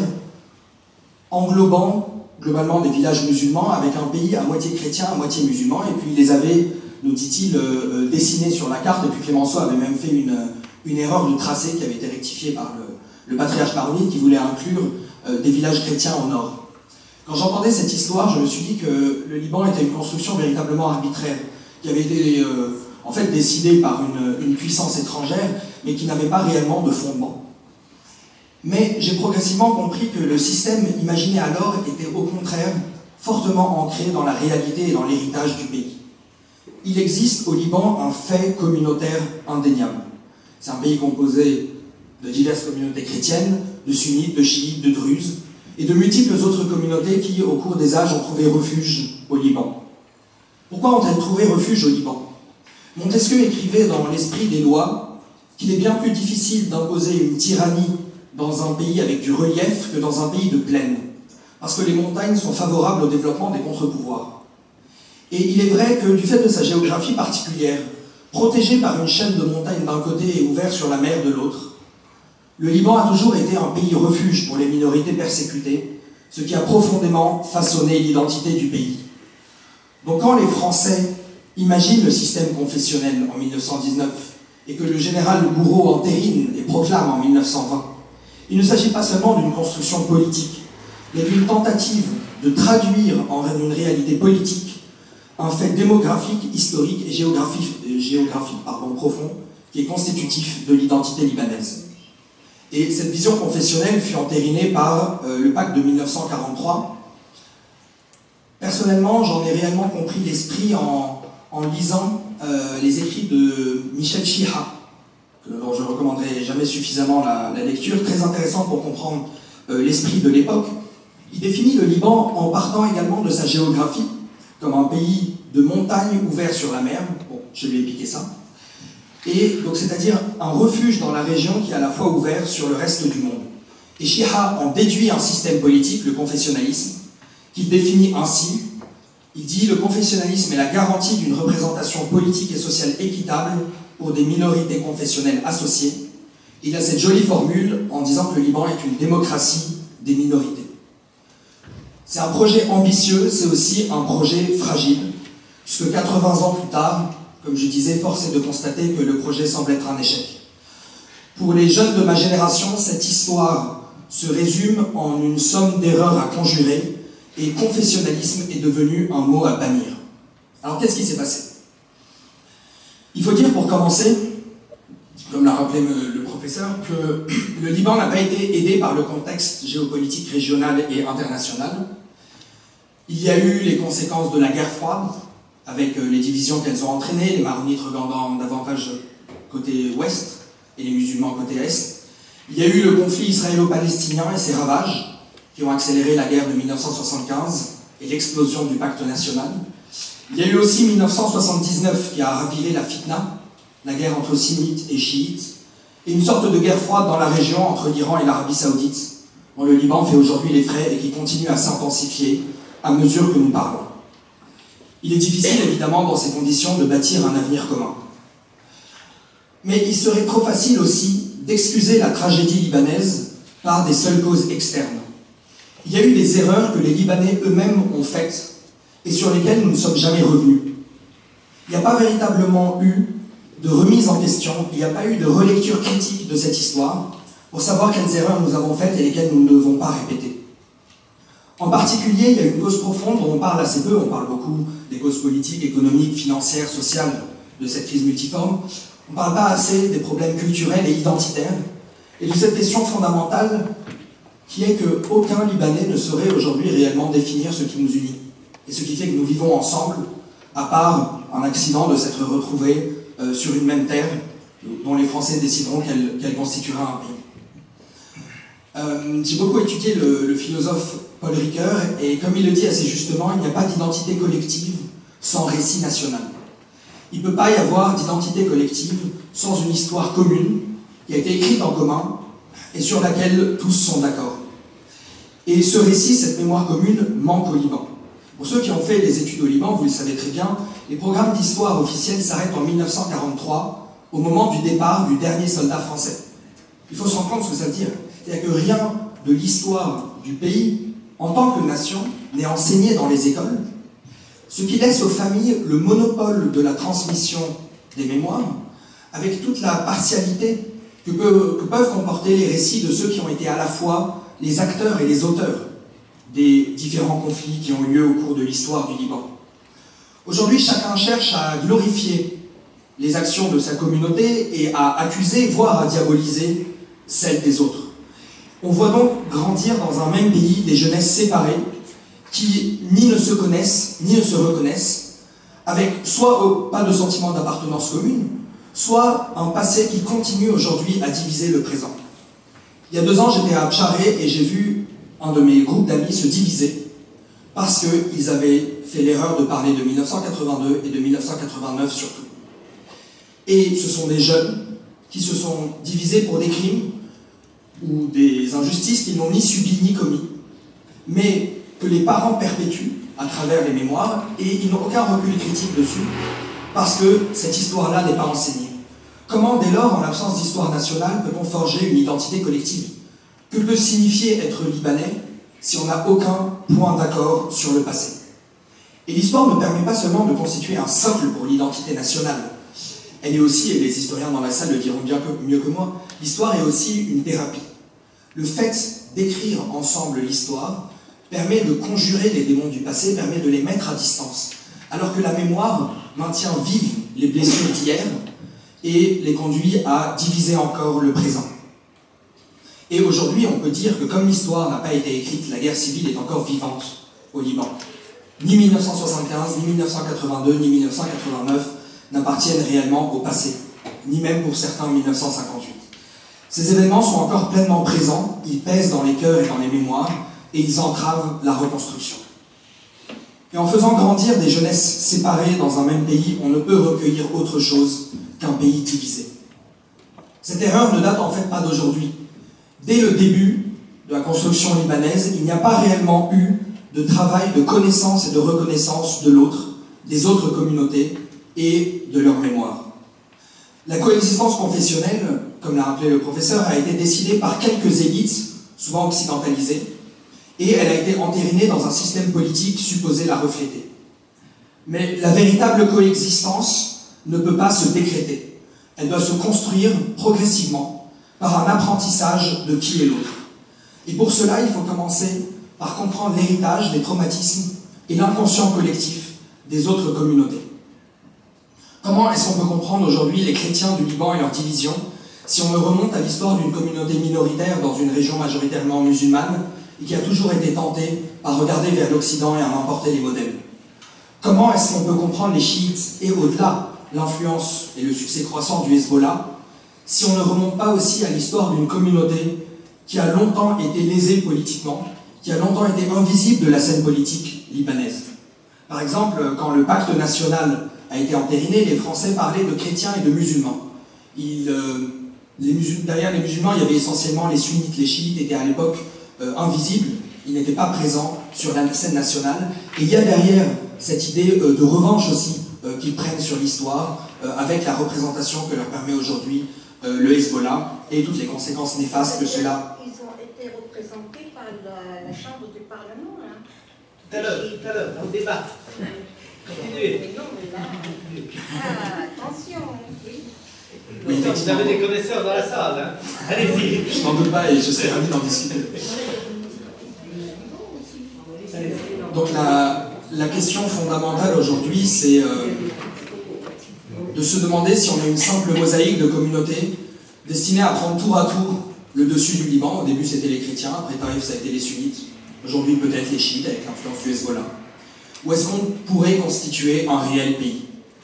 englobant globalement des villages musulmans avec un pays à moitié chrétien, à moitié musulman, et puis ils les avaient, nous dit-il, euh, dessinés sur la carte, et puis Clémenceau avait même fait une, une erreur de tracé qui avait été rectifiée par le, le patriarche maronite qui voulait inclure euh, des villages chrétiens au nord. Quand j'entendais cette histoire, je me suis dit que le Liban était une construction véritablement arbitraire, qui avait été euh, en fait décidée par une, une puissance étrangère, mais qui n'avait pas réellement de fondement. Mais j'ai progressivement compris que le système imaginé alors était au contraire fortement ancré dans la réalité et dans l'héritage du pays. Il existe au Liban un fait communautaire indéniable. C'est un pays composé de diverses communautés chrétiennes, de sunnites, de chiites, de druzes, et de multiples autres communautés qui, au cours des âges, ont trouvé refuge au Liban. Pourquoi ont-elles trouvé refuge au Liban? Montesquieu écrivait dans l'Esprit des lois qu'il est bien plus difficile d'imposer une tyrannie dans un pays avec du relief que dans un pays de plaine, parce que les montagnes sont favorables au développement des contre-pouvoirs. Et il est vrai que, du fait de sa géographie particulière, protégé par une chaîne de montagnes d'un côté et ouvert sur la mer de l'autre, le Liban a toujours été un pays refuge pour les minorités persécutées, ce qui a profondément façonné l'identité du pays. Donc quand les Français imaginent le système confessionnel en mille neuf cent dix-neuf et que le général Gouraud entérine et proclame en mille neuf cent vingt, il ne s'agit pas seulement d'une construction politique, mais d'une tentative de traduire en une réalité politique un fait démographique, historique et géographique, géographique pardon, profond qui est constitutif de l'identité libanaise. Et cette vision confessionnelle fut entérinée par euh, le pacte de mille neuf cent quarante-trois. Personnellement, j'en ai réellement compris l'esprit en, en lisant euh, les écrits de Michel Chiha, dont je ne recommanderai jamais suffisamment la, la lecture, très intéressant pour comprendre euh, l'esprit de l'époque. Il définit le Liban en partant également de sa géographie, comme un pays de montagnes ouvert sur la mer. Bon, je lui ai piqué ça. Et donc, c'est-à-dire un refuge dans la région qui est à la fois ouvert sur le reste du monde. Et Chiha en déduit un système politique, le confessionnalisme, qu'il définit ainsi. Il dit « Le confessionnalisme est la garantie d'une représentation politique et sociale équitable pour des minorités confessionnelles associées. » Il a cette jolie formule en disant que le Liban est une démocratie des minorités. C'est un projet ambitieux, c'est aussi un projet fragile, puisque quatre-vingts ans plus tard, comme je disais, force est de constater que le projet semble être un échec. Pour les jeunes de ma génération, cette histoire se résume en une somme d'erreurs à conjurer, et confessionnalisme est devenu un mot à bannir. Alors qu'est-ce qui s'est passé? Il faut dire pour commencer, comme l'a rappelé le professeur, que le Liban n'a pas été aidé par le contexte géopolitique régional et international. Il y a eu les conséquences de la guerre froide, avec les divisions qu'elles ont entraînées, les maronites regardant davantage côté ouest et les musulmans côté est. Il y a eu le conflit israélo-palestinien et ses ravages, qui ont accéléré la guerre de mille neuf cent soixante-quinze et l'explosion du pacte national. Il y a eu aussi mille neuf cent soixante-dix-neuf qui a ravivé la fitna, la guerre entre sunnites et chiites, et une sorte de guerre froide dans la région entre l'Iran et l'Arabie saoudite, dont le Liban fait aujourd'hui les frais et qui continue à s'intensifier à mesure que nous parlons. Il est difficile, évidemment, dans ces conditions, de bâtir un avenir commun. Mais il serait trop facile aussi d'excuser la tragédie libanaise par des seules causes externes. Il y a eu des erreurs que les Libanais eux-mêmes ont faites et sur lesquelles nous ne sommes jamais revenus. Il n'y a pas véritablement eu de remise en question, il n'y a pas eu de relecture critique de cette histoire pour savoir quelles erreurs nous avons faites et lesquelles nous ne devons pas répéter. En particulier, il y a une cause profonde dont on parle assez peu, on parle beaucoup des causes politiques, économiques, financières, sociales de cette crise multiforme. On ne parle pas assez des problèmes culturels et identitaires et de cette question fondamentale qui est qu'aucun Libanais ne saurait aujourd'hui réellement définir ce qui nous unit, et ce qui fait que nous vivons ensemble, à part un accident de s'être retrouvés euh, sur une même terre, dont les Français décideront qu'elle qu'elle constituera un pays. Euh, J'ai beaucoup étudié le, le philosophe Paul Ricoeur, et comme il le dit assez justement, il n'y a pas d'identité collective sans récit national. Il ne peut pas y avoir d'identité collective sans une histoire commune, qui a été écrite en commun, et sur laquelle tous sont d'accord. Et ce récit, cette mémoire commune, manque au Liban. Pour ceux qui ont fait des études au Liban, vous le savez très bien, les programmes d'histoire officiels s'arrêtent en mille neuf cent quarante-trois, au moment du départ du dernier soldat français. Il faut se rendre compte ce que ça veut dire. C'est-à-dire que rien de l'histoire du pays, en tant que nation, n'est enseigné dans les écoles, ce qui laisse aux familles le monopole de la transmission des mémoires, avec toute la partialité que, peut, que peuvent comporter les récits de ceux qui ont été à la fois les acteurs et les auteurs des différents conflits qui ont eu lieu au cours de l'histoire du Liban. Aujourd'hui, chacun cherche à glorifier les actions de sa communauté et à accuser, voire à diaboliser celles des autres. On voit donc grandir dans un même pays des jeunesses séparées qui ni ne se connaissent, ni ne se reconnaissent, avec soit pas de sentiment d'appartenance commune, soit un passé qui continue aujourd'hui à diviser le présent. Il y a deux ans, j'étais à Pcharé et j'ai vu un de mes groupes d'amis se diviser parce qu'ils avaient fait l'erreur de parler de mille neuf cent quatre-vingt-deux et de mille neuf cent quatre-vingt-neuf surtout. Et ce sont des jeunes qui se sont divisés pour des crimes ou des injustices qu'ils n'ont ni subies ni commis, mais que les parents perpétuent à travers les mémoires, et ils n'ont aucun recul critique dessus, parce que cette histoire-là n'est pas enseignée. Comment, dès lors, en l'absence d'histoire nationale, peut-on forger une identité collective? Que peut signifier être libanais si on n'a aucun point d'accord sur le passé? Et l'histoire ne permet pas seulement de constituer un socle pour l'identité nationale. Elle est aussi, et les historiens dans la salle le diront bien mieux que moi, l'histoire est aussi une thérapie. Le fait d'écrire ensemble l'histoire permet de conjurer les démons du passé, permet de les mettre à distance, alors que la mémoire maintient vives les blessures d'hier et les conduit à diviser encore le présent. Et aujourd'hui, on peut dire que comme l'histoire n'a pas été écrite, la guerre civile est encore vivante au Liban. Ni mille neuf cent soixante-quinze, ni mille neuf cent quatre-vingt-deux, ni mille neuf cent quatre-vingt-neuf n'appartiennent réellement au passé, ni même pour certains mille neuf cent cinquante-huit. Ces événements sont encore pleinement présents, ils pèsent dans les cœurs et dans les mémoires, et ils entravent la reconstruction. Et en faisant grandir des jeunesses séparées dans un même pays, on ne peut recueillir autre chose qu'un pays divisé. Cette erreur ne date en fait pas d'aujourd'hui. Dès le début de la construction libanaise, il n'y a pas réellement eu de travail de connaissance et de reconnaissance de l'autre, des autres communautés et de leur mémoire. La coexistence confessionnelle, comme l'a rappelé le professeur, a été décidée par quelques élites, souvent occidentalisées, et elle a été entérinée dans un système politique supposé la refléter. Mais la véritable coexistence ne peut pas se décréter. Elle doit se construire progressivement par un apprentissage de qui est l'autre. Et pour cela, il faut commencer par comprendre l'héritage, les traumatismes et l'inconscient collectif des autres communautés. Comment est-ce qu'on peut comprendre aujourd'hui les chrétiens du Liban et leur division si on me remonte à l'histoire d'une communauté minoritaire dans une région majoritairement musulmane et qui a toujours été tentée par regarder vers l'Occident et à importer les modèles? Comment est-ce qu'on peut comprendre les chiites et au-delà l'influence et le succès croissant du Hezbollah si on ne remonte pas aussi à l'histoire d'une communauté qui a longtemps été lésée politiquement, qui a longtemps été invisible de la scène politique libanaise? Par exemple, quand le pacte national a été entériné, les Français parlaient de chrétiens et de musulmans. Ils, euh, les musul- derrière les musulmans, il y avait essentiellement les sunnites. Les chiites étaient à l'époque euh, invisibles, ils n'étaient pas présents sur la scène nationale. Et il y a derrière cette idée euh, de revanche aussi euh, qu'ils prennent sur l'histoire, euh, avec la représentation que leur permet aujourd'hui euh, le Hezbollah et toutes les conséquences néfastes que cela... Ils ont été représentés par la, la Chambre du Parlement. Hein. Tout à l'heure, tout à l'heure, au débat. Continuez. Mais non, mais là... Ah, attention. Oui. Oui, vous avez des connaisseurs dans la salle, hein. Allez-y. Je n'en doute pas et je serais ravi d'en discuter. Donc la, la question fondamentale aujourd'hui, c'est euh, de se demander si on est une simple mosaïque de communautés destinée à prendre tour à tour le dessus du Liban. Au début, c'était les chrétiens, après Taïf, ça a été les sunnites. Aujourd'hui, peut-être les chiites, avec l'influence du Hezbollah. Ou est-ce qu'on pourrait constituer un réel pays?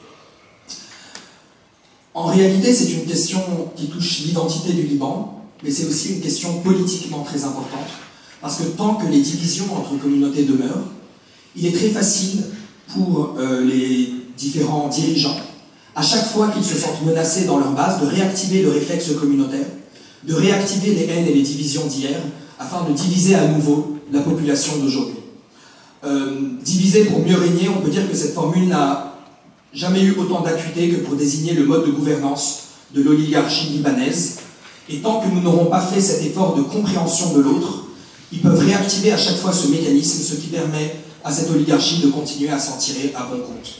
En réalité, c'est une question qui touche l'identité du Liban, mais c'est aussi une question politiquement très importante, parce que tant que les divisions entre communautés demeurent, il est très facile pour euh, les différents dirigeants, à chaque fois qu'ils se sentent menacés dans leur base, de réactiver le réflexe communautaire, de réactiver les haines et les divisions d'hier, afin de diviser à nouveau la population d'aujourd'hui. Euh, diviser pour mieux régner, on peut dire que cette formule n'a jamais eu autant d'acuité que pour désigner le mode de gouvernance de l'oligarchie libanaise. Et tant que nous n'aurons pas fait cet effort de compréhension de l'autre, ils peuvent réactiver à chaque fois ce mécanisme, ce qui permet à cette oligarchie de continuer à s'en tirer à bon compte.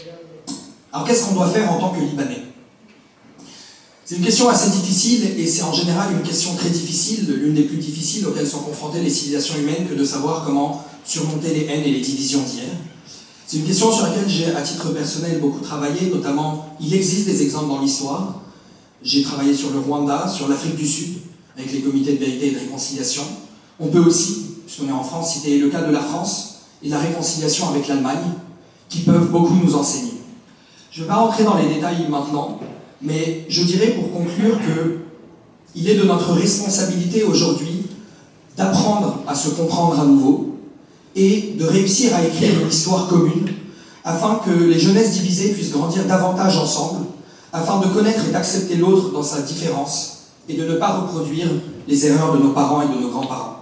Alors qu'est-ce qu'on doit faire en tant que Libanais? C'est une question assez difficile, et c'est en général une question très difficile, l'une des plus difficiles auxquelles sont confrontées les civilisations humaines, que de savoir comment surmonter les haines et les divisions d'hier. C'est une question sur laquelle j'ai, à titre personnel, beaucoup travaillé, notamment, il existe des exemples dans l'histoire. J'ai travaillé sur le Rwanda, sur l'Afrique du Sud, avec les comités de vérité et de réconciliation. On peut aussi, puisqu'on est en France, citer le cas de la France et la réconciliation avec l'Allemagne, qui peuvent beaucoup nous enseigner. Je ne vais pas rentrer dans les détails maintenant, mais je dirais pour conclure qu'il est de notre responsabilité aujourd'hui d'apprendre à se comprendre à nouveau et de réussir à écrire une histoire commune afin que les jeunesses divisées puissent grandir davantage ensemble, afin de connaître et d'accepter l'autre dans sa différence et de ne pas reproduire les erreurs de nos parents et de nos grands-parents.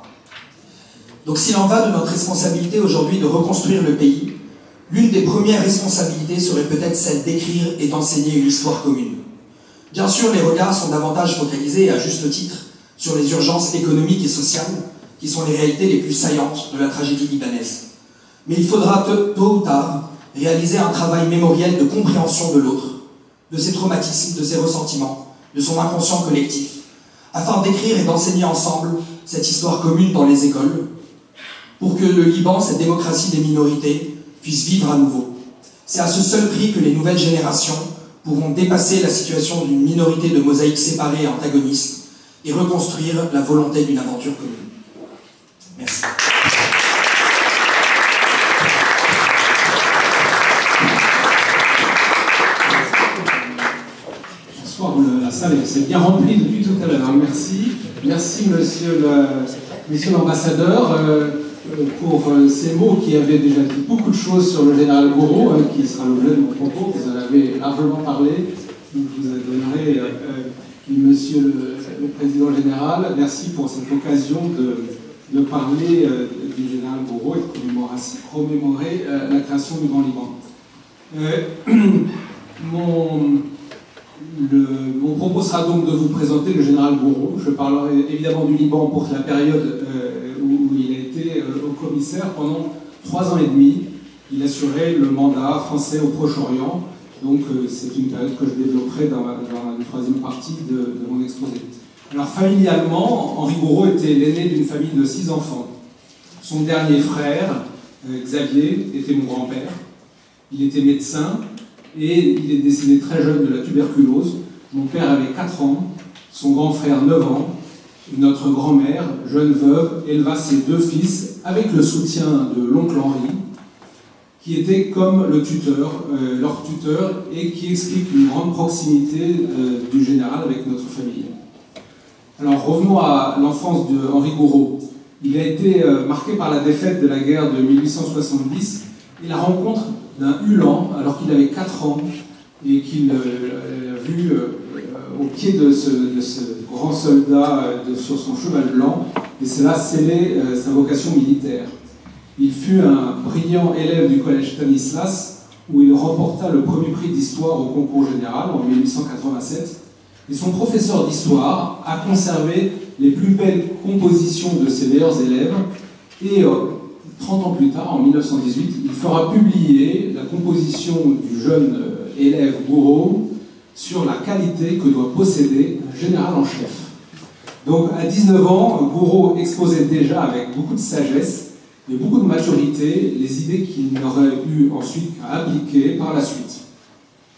Donc s'il en va de notre responsabilité aujourd'hui de reconstruire le pays, l'une des premières responsabilités serait peut-être celle d'écrire et d'enseigner une histoire commune. Bien sûr, les regards sont davantage focalisés, à juste titre, sur les urgences économiques et sociales, qui sont les réalités les plus saillantes de la tragédie libanaise. Mais il faudra tôt ou tard réaliser un travail mémoriel de compréhension de l'autre, de ses traumatismes, de ses ressentiments, de son inconscient collectif, afin d'écrire et d'enseigner ensemble cette histoire commune dans les écoles, pour que le Liban, cette démocratie des minorités, puisse vivre à nouveau. C'est à ce seul prix que les nouvelles générations pourront dépasser la situation d'une minorité de mosaïques séparées et antagonistes et reconstruire la volonté d'une aventure commune. Merci. Bonsoir, la salle s'est bien remplie depuis tout à l'heure. Merci. Merci, monsieur le, monsieur l'ambassadeur, euh, pour euh, ces mots qui avaient déjà dit beaucoup de choses sur le général Gouraud, hein, qui sera l'objet de mon propos. Vous en avez largement parlé. Je vous donnerai, euh, euh, monsieur le, le président général, merci pour cette occasion de, de parler euh, du général Gouraud et de commémorer, commémorer euh, la création du Grand Liban. Euh, mon, le, mon propos sera donc de vous présenter le général Gouraud. Je parlerai évidemment du Liban pour la période euh, où, où il a été euh, au commissaire pendant trois ans et demi. Il assurait le mandat français au Proche-Orient. Donc euh, c'est une période que je développerai dans, ma, dans la troisième partie de, de mon exposé. Alors familialement, Henri Gouraud était l'aîné d'une famille de six enfants. Son dernier frère, euh, Xavier, était mon grand-père. Il était médecin et il est décédé très jeune de la tuberculose. Mon père avait quatre ans, son grand frère neuf ans. Notre grand-mère, jeune veuve, éleva ses deux fils avec le soutien de l'oncle Henri, qui était comme le tuteur, euh, leur tuteur, et qui explique une grande proximité euh, du général avec notre famille. Alors revenons à l'enfance de Henri Gouraud. Il a été euh, marqué par la défaite de la guerre de mille huit cent soixante-dix et la rencontre d'un Ulan alors qu'il avait quatre ans et qu'il euh, a vu euh, au pied de ce, de ce grand soldat euh, de, sur son cheval blanc, et cela scellait euh, sa vocation militaire. Il fut un brillant élève du collège Stanislas, où il remporta le premier prix d'histoire au concours général en mille huit cent quatre-vingt-sept. Et son professeur d'histoire a conservé les plus belles compositions de ses meilleurs élèves. Et euh, trente ans plus tard, en mille neuf cent dix-huit, il fera publier la composition du jeune euh, élève Gouraud sur la qualité que doit posséder un général en chef. Donc à dix-neuf ans, Gouraud exposait déjà avec beaucoup de sagesse et beaucoup de maturité les idées qu'il n'aurait eu ensuite à appliquer par la suite.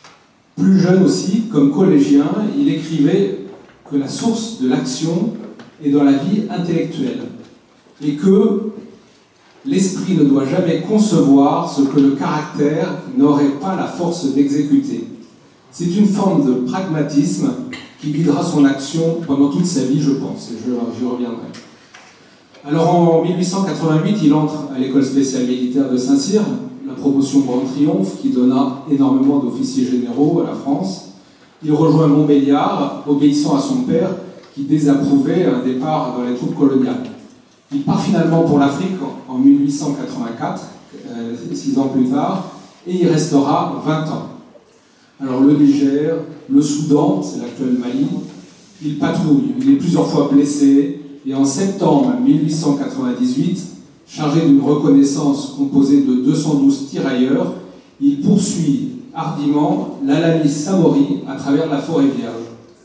Plus jeune aussi, comme collégien, il écrivait que la source de l'action et dans la vie intellectuelle, et que l'esprit ne doit jamais concevoir ce que le caractère n'aurait pas la force d'exécuter. C'est une forme de pragmatisme qui guidera son action pendant toute sa vie, je pense, et j'y reviendrai. Alors en mille huit cent quatre-vingt-huit, il entre à l'école spéciale militaire de Saint-Cyr, la promotion Grand Triomphe qui donna énormément d'officiers généraux à la France. Il rejoint Montbéliard, obéissant à son père qui désapprouvait un départ dans les troupes coloniales. Il part finalement pour l'Afrique en mille huit cent quatre-vingt-quatre, euh, six ans plus tard, et il restera vingt ans. Alors le Niger, le Soudan, c'est l'actuel Mali, il patrouille, il est plusieurs fois blessé, et en septembre mille huit cent quatre-vingt-dix-huit, chargé d'une reconnaissance composée de deux cent douze tirailleurs, il poursuit hardiment l'Alami Samori à travers la forêt vierge.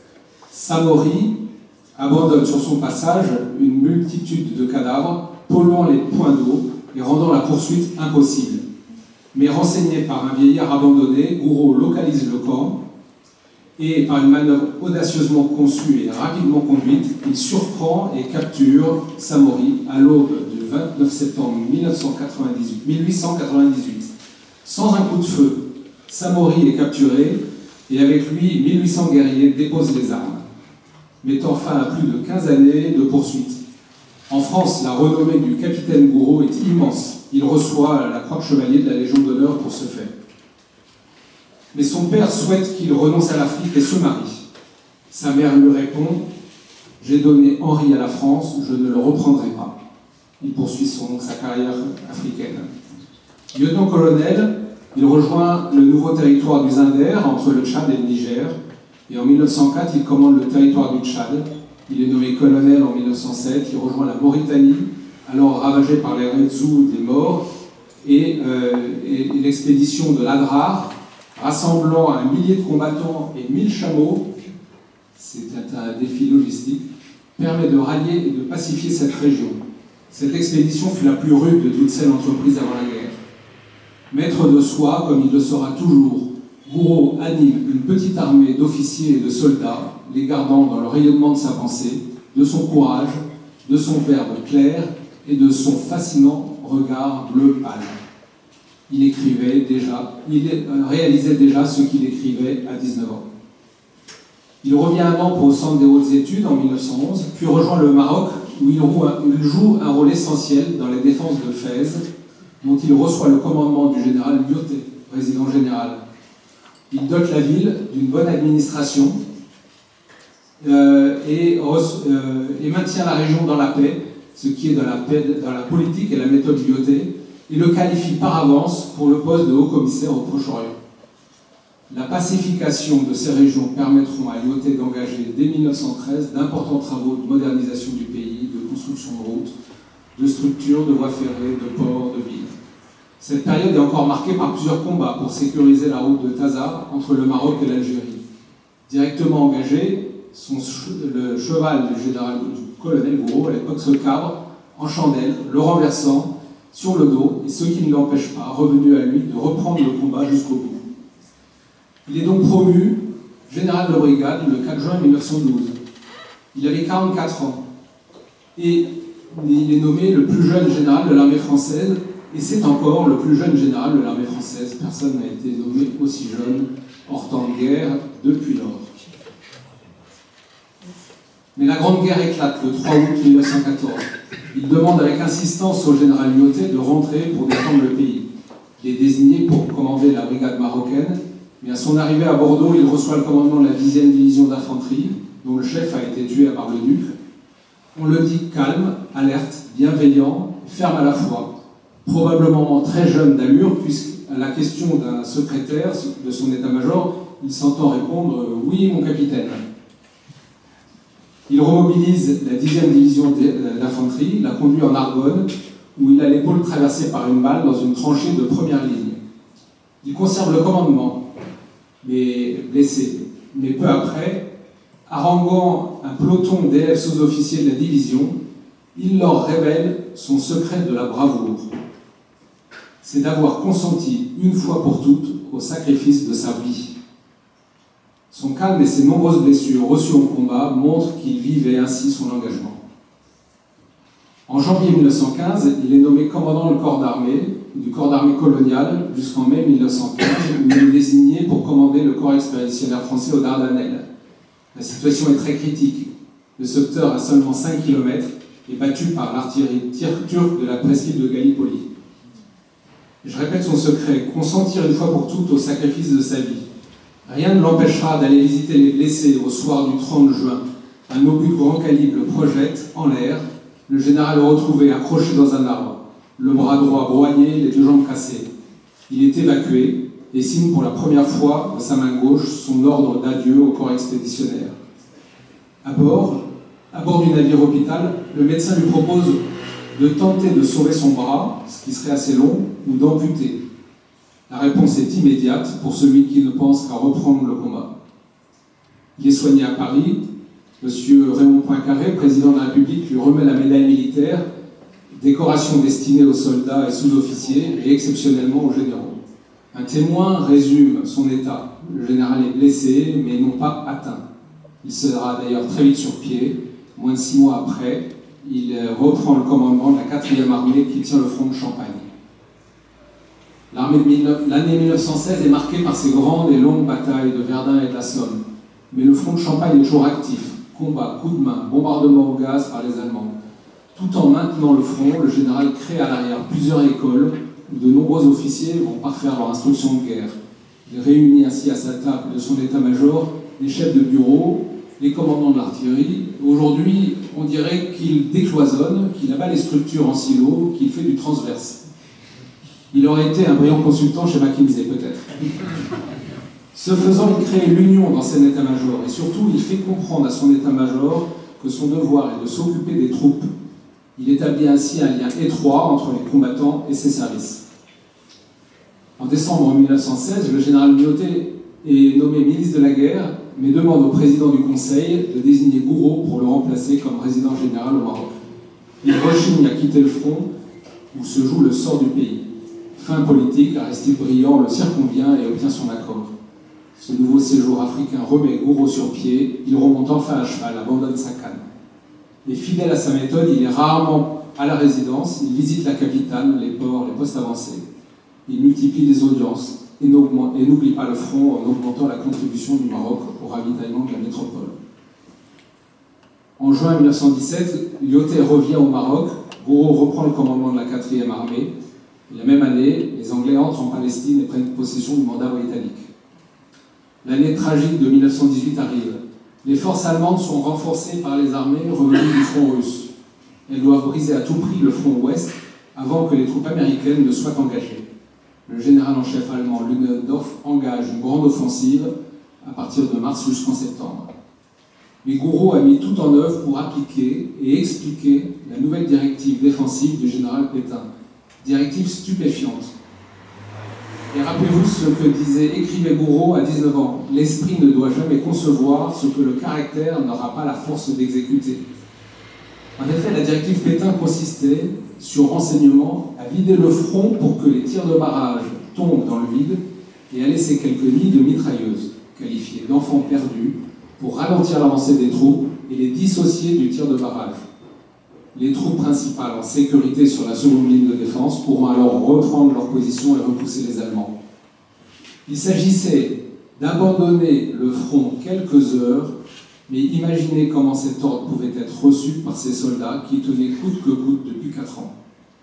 Samori abandonne sur son passage une multitude de cadavres, polluant les points d'eau et rendant la poursuite impossible. Mais renseigné par un vieillard abandonné, Gouraud localise le camp et, par une manœuvre audacieusement conçue et rapidement conduite, il surprend et capture Samori à l'aube du vingt-neuf septembre mille huit cent quatre-vingt-dix-huit. Sans un coup de feu, Samori est capturé et avec lui mille huit cents guerriers déposent les armes, mettant fin à plus de quinze années de poursuite. En France, la renommée du capitaine Gouraud est immense. Il reçoit la croix de chevalier de la Légion d'honneur pour ce fait. Mais son père souhaite qu'il renonce à l'Afrique et se marie. Sa mère lui répond « J'ai donné Henri à la France, je ne le reprendrai pas ». Il poursuit son, sa carrière africaine. Lieutenant-colonel, il rejoint le nouveau territoire du Zinder entre le Tchad et le Niger. Et en mille neuf cent quatre, il commande le territoire du Tchad. Il est nommé colonel en mille neuf cent sept. Il rejoint la Mauritanie, alors ravagée par les Redzous des morts, et, euh, et, et l'expédition de l'Adrar, rassemblant un millier de combattants et mille chameaux, c'était un défi logistique, permet de rallier et de pacifier cette région. Cette expédition fut la plus rude de toutes celles entreprises avant la guerre. Maître de soi, comme il le sera toujours, Gouraud anime une petite armée d'officiers et de soldats, les gardant dans le rayonnement de sa pensée, de son courage, de son verbe clair et de son fascinant regard bleu pâle. Il écrivait déjà, il réalisait déjà ce qu'il écrivait à dix-neuf ans. Il revient à Naples au centre des hautes études en mille neuf cent onze, puis rejoint le Maroc où il joue un rôle essentiel dans les défenses de Fès, dont il reçoit le commandement du général Lyoté, président général. Il dote la ville d'une bonne administration euh, et, euh, et maintient la région dans la paix, ce qui est dans la, paix, dans la politique et la méthode Lyoté, et le qualifie par avance pour le poste de haut-commissaire au Proche-Orient. La pacification de ces régions permettront à Lyoté d'engager dès mille neuf cent treize d'importants travaux de modernisation du pays, de construction de routes, de structures, de voies ferrées, de ports, de villes. Cette période est encore marquée par plusieurs combats pour sécuriser la route de Taza entre le Maroc et l'Algérie. Directement engagé, son, le cheval du général du colonel Gouraud, à l'époque, se cabre en chandelle, le renversant sur le dos, et ce qui ne l'empêche pas, revenu à lui, de reprendre le combat jusqu'au bout. Il est donc promu général de brigade le quatre juin mille neuf cent douze. Il avait quarante-quatre ans et il est nommé le plus jeune général de l'armée française, et c'est encore le plus jeune général de l'armée française. Personne n'a été nommé aussi jeune hors temps de guerre depuis lors. Mais la Grande Guerre éclate le trois août mille neuf cent quatorze. Il demande avec insistance au général Lyoté de rentrer pour défendre le pays. Il est désigné pour commander la brigade marocaine, mais à son arrivée à Bordeaux, il reçoit le commandement de la dixième division d'infanterie, dont le chef a été tué à Bar-le-Duc. On le dit calme, alerte, bienveillant, ferme à la fois, probablement très jeune d'allure, puisqu'à la question d'un secrétaire de son état-major, il s'entend répondre « Oui, mon capitaine ». Il remobilise la dixième division d'infanterie, la conduit en Argonne, où il a l'épaule traversée par une balle dans une tranchée de première ligne. Il conserve le commandement, mais blessé. Mais peu après, haranguant un peloton d'élèves sous-officiers de la division, il leur révèle son secret de la bravoure. C'est d'avoir consenti une fois pour toutes au sacrifice de sa vie. Son calme et ses nombreuses blessures reçues au combat montrent qu'il vivait ainsi son engagement. En janvier mille neuf cent quinze, il est nommé commandant du corps d'armée, du corps d'armée colonial jusqu'en mai mille neuf cent quinze, où il est désigné pour commander le corps expéditionnaire français aux Dardanelles. La situation est très critique. Le secteur, à seulement cinq kilomètres, est battu par l'artillerie turque de la presqu'île de Gallipoli. Je répète son secret, consentir une fois pour toutes au sacrifice de sa vie. Rien ne l'empêchera d'aller visiter les blessés au soir du trente juin. Un obus de grand calibre le projette en l'air. Le général est retrouvé accroché dans un arbre, le bras droit broyé, les deux jambes cassées. Il est évacué et signe pour la première fois de sa main gauche son ordre d'adieu au corps expéditionnaire. À bord, à bord du navire hôpital, le médecin lui propose de tenter de sauver son bras, ce qui serait assez long, ou d'amputer. La réponse est immédiate pour celui qui ne pense qu'à reprendre le combat. Il est soigné à Paris. Monsieur Raymond Poincaré, président de la République, lui remet la médaille militaire, décoration destinée aux soldats et sous-officiers et exceptionnellement aux généraux. Un témoin résume son état. Le général est blessé, mais non pas atteint. Il sera d'ailleurs très vite sur pied. Moins de six mois après, il reprend le commandement de la quatrième armée qui tient le front de Champagne. L'année mille neuf cent seize est marquée par ces grandes et longues batailles de Verdun et de la Somme. Mais le front de Champagne est toujours actif. Combat, coups de main, bombardement au gaz par les Allemands. Tout en maintenant le front, le général crée à l'arrière plusieurs écoles où de nombreux officiers vont parfaire leur instruction de guerre. Il réunit ainsi à sa table de son état-major les chefs de bureau, les commandants de l'artillerie. Aujourd'hui, on dirait qu'il décloisonne, qu'il abat les structures en silo, qu'il fait du transverse. Il aurait été un brillant consultant chez McKinsey, peut-être. Ce faisant, il crée l'union dans son état-major et surtout, il fait comprendre à son état-major que son devoir est de s'occuper des troupes. Il établit ainsi un lien étroit entre les combattants et ses services. En décembre mille neuf cent seize, le général Lyautey est nommé ministre de la guerre, mais demande au président du Conseil de désigner Gouraud pour le remplacer comme résident général au Maroc. Il rechigne à quitter le front où se joue le sort du pays. Fin politique, Aristide Briand le circonvient et obtient son accord. Ce nouveau séjour africain remet Gouraud sur pied, il remonte enfin à cheval, abandonne sa canne. Et fidèle à sa méthode, il est rarement à la résidence, il visite la capitale, les ports, les postes avancés. Il multiplie les audiences et n'oublie pas le front en augmentant la contribution du Maroc au ravitaillement de la métropole. En juin mille neuf cent dix-sept, Lyautey revient au Maroc, Gouraud reprend le commandement de la quatrième armée. Et la même année, les Anglais entrent en Palestine et prennent possession du mandat britannique. L'année tragique de mille neuf cent dix-huit arrive. Les forces allemandes sont renforcées par les armées revenues du front russe. Elles doivent briser à tout prix le front ouest avant que les troupes américaines ne soient engagées. Le général en chef allemand Ludendorff engage une grande offensive à partir de mars jusqu'en septembre. Mais Gouraud a mis tout en œuvre pour appliquer et expliquer la nouvelle directive défensive du général Pétain. Directive stupéfiante. Et rappelez-vous ce que disait, écrivait Gouraud à dix-neuf ans. L'esprit ne doit jamais concevoir ce que le caractère n'aura pas la force d'exécuter. En effet, la directive Pétain consistait, sur renseignement, à vider le front pour que les tirs de barrage tombent dans le vide et à laisser quelques nids de mitrailleuses, qualifiées d'enfants perdus, pour ralentir l'avancée des troupes et les dissocier du tir de barrage. Les troupes principales en sécurité sur la seconde ligne de défense pourront alors reprendre leur position et repousser les Allemands. Il s'agissait d'abandonner le front quelques heures, mais imaginez comment cet ordre pouvait être reçu par ces soldats qui tenaient coûte que coûte depuis quatre ans.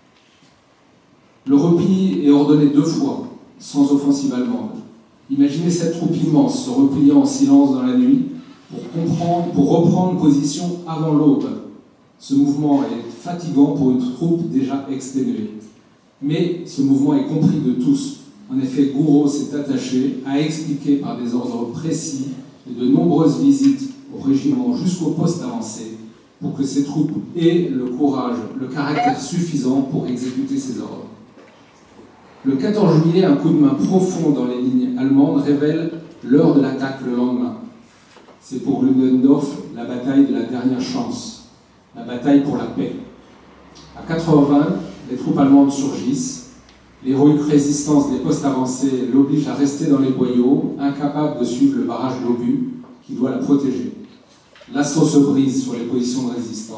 Le repli est ordonné deux fois, sans offensive allemande. Imaginez cette troupe immense se repliant en silence dans la nuit pour, comprendre, pour reprendre position avant l'aube. Ce mouvement est fatigant pour une troupe déjà exténuée. Mais ce mouvement est compris de tous. En effet, Gouraud s'est attaché à expliquer par des ordres précis et de nombreuses visites au régiment jusqu'au poste avancé pour que ces troupes aient le courage, le caractère suffisant pour exécuter ces ordres. Le quatorze juillet, un coup de main profond dans les lignes allemandes révèle l'heure de l'attaque le lendemain. C'est pour Ludendorff la bataille de la dernière chance, la bataille pour la paix. À quatre heures vingt, les troupes allemandes surgissent. L'héroïque résistance des postes avancés l'oblige à rester dans les boyaux, incapable de suivre le barrage d'obus qui doit la protéger. L'assaut se brise sur les positions de résistance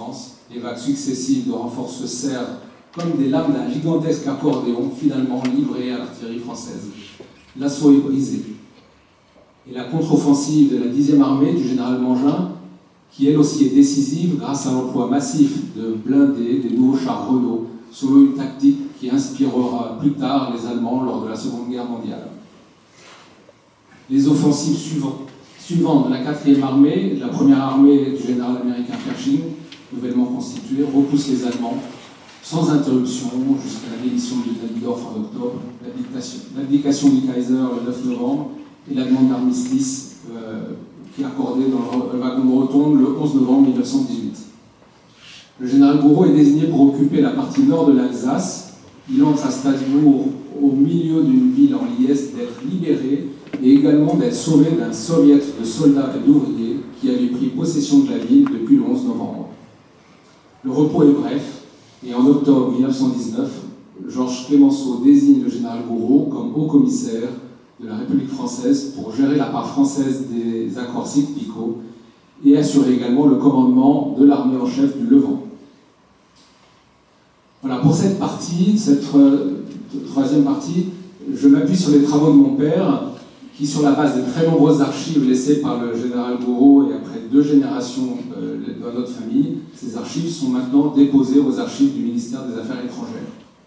Les vagues successives de renforts se serrent comme des lames d'un gigantesque accordéon finalement livré à l'artillerie française. L'assaut est brisé. Et la contre-offensive de la dixième armée du général Mangin, qui elle aussi est décisive grâce à l'emploi massif de blindés, des nouveaux chars Renault, selon une tactique qui inspirera plus tard les Allemands lors de la Seconde Guerre mondiale. Les offensives suivantes, suivantes de la quatrième armée, de la première armée du général américain Pershing, nouvellement constituée, repoussent les Allemands sans interruption jusqu'à la démission de Davidoff en octobre, l'abdication du Kaiser le neuf novembre et la demande d'armistice euh, qui est accordée dans le wagon de Rotonde le onze novembre mille neuf cent dix-huit. Le général Gouraud est désigné pour occuper la partie nord de l'Alsace. Il entre à Strasbourg au milieu d'une ville en liesse d'être libéré et également d'être sauvé d'un soviet de soldats et d'ouvriers qui avait pris possession de la ville depuis le onze novembre. Le repos est bref. Et en octobre mille neuf cent dix-neuf, Georges Clemenceau désigne le général Gouraud comme haut-commissaire de la République française pour gérer la part française des accords Sykes-Picot et assurer également le commandement de l'armée en chef du Levant. Voilà, pour cette partie, cette euh, troisième partie, je m'appuie sur les travaux de mon père, qui, sur la base des très nombreuses archives laissées par le général Gouraud et après deux générations euh, dans notre famille, ces archives sont maintenant déposées aux archives du ministère des Affaires étrangères.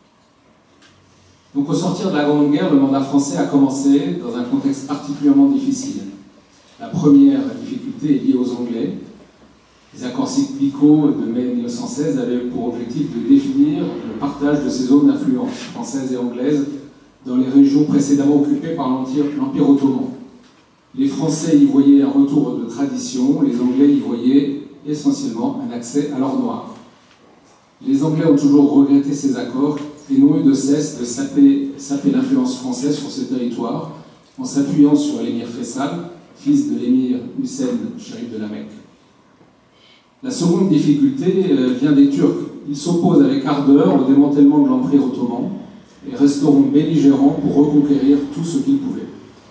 Donc, au sortir de la Grande Guerre, le mandat français a commencé dans un contexte particulièrement difficile. La première difficulté est liée aux Anglais. Les accords Sykes-Picot de mai mille neuf cent seize avaient pour objectif de définir le partage de ces zones d'influence françaises et anglaises dans les régions précédemment occupées par l'Empire ottoman. Les Français y voyaient un retour de tradition, les Anglais y voyaient essentiellement un accès à l'or noir. Les Anglais ont toujours regretté ces accords et n'ont eu de cesse de saper, saper l'influence française sur ce territoire en s'appuyant sur l'émir Faisal, fils de l'émir Hussein, shérif de la Mecque. La seconde difficulté vient des Turcs. Ils s'opposent avec ardeur au démantèlement de l'Empire ottoman et resteront belligérants pour reconquérir tout ce qu'ils pouvaient.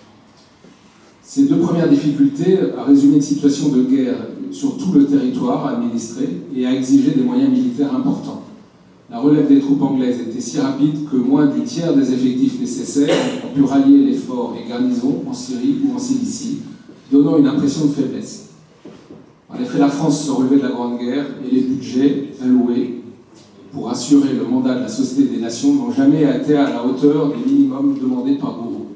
Ces deux premières difficultés a résumé une situation de guerre sur tout le territoire administré et a exigé des moyens militaires importants. La relève des troupes anglaises était si rapide que moins du tiers des effectifs nécessaires ont pu rallier les forts et garnisons en Syrie ou en Cilicie, donnant une impression de faiblesse. En effet, la France se relevait de la Grande Guerre et les budgets alloués pour assurer le mandat de la Société des Nations n'ont jamais été à la hauteur des minimums demandés par Gouraud.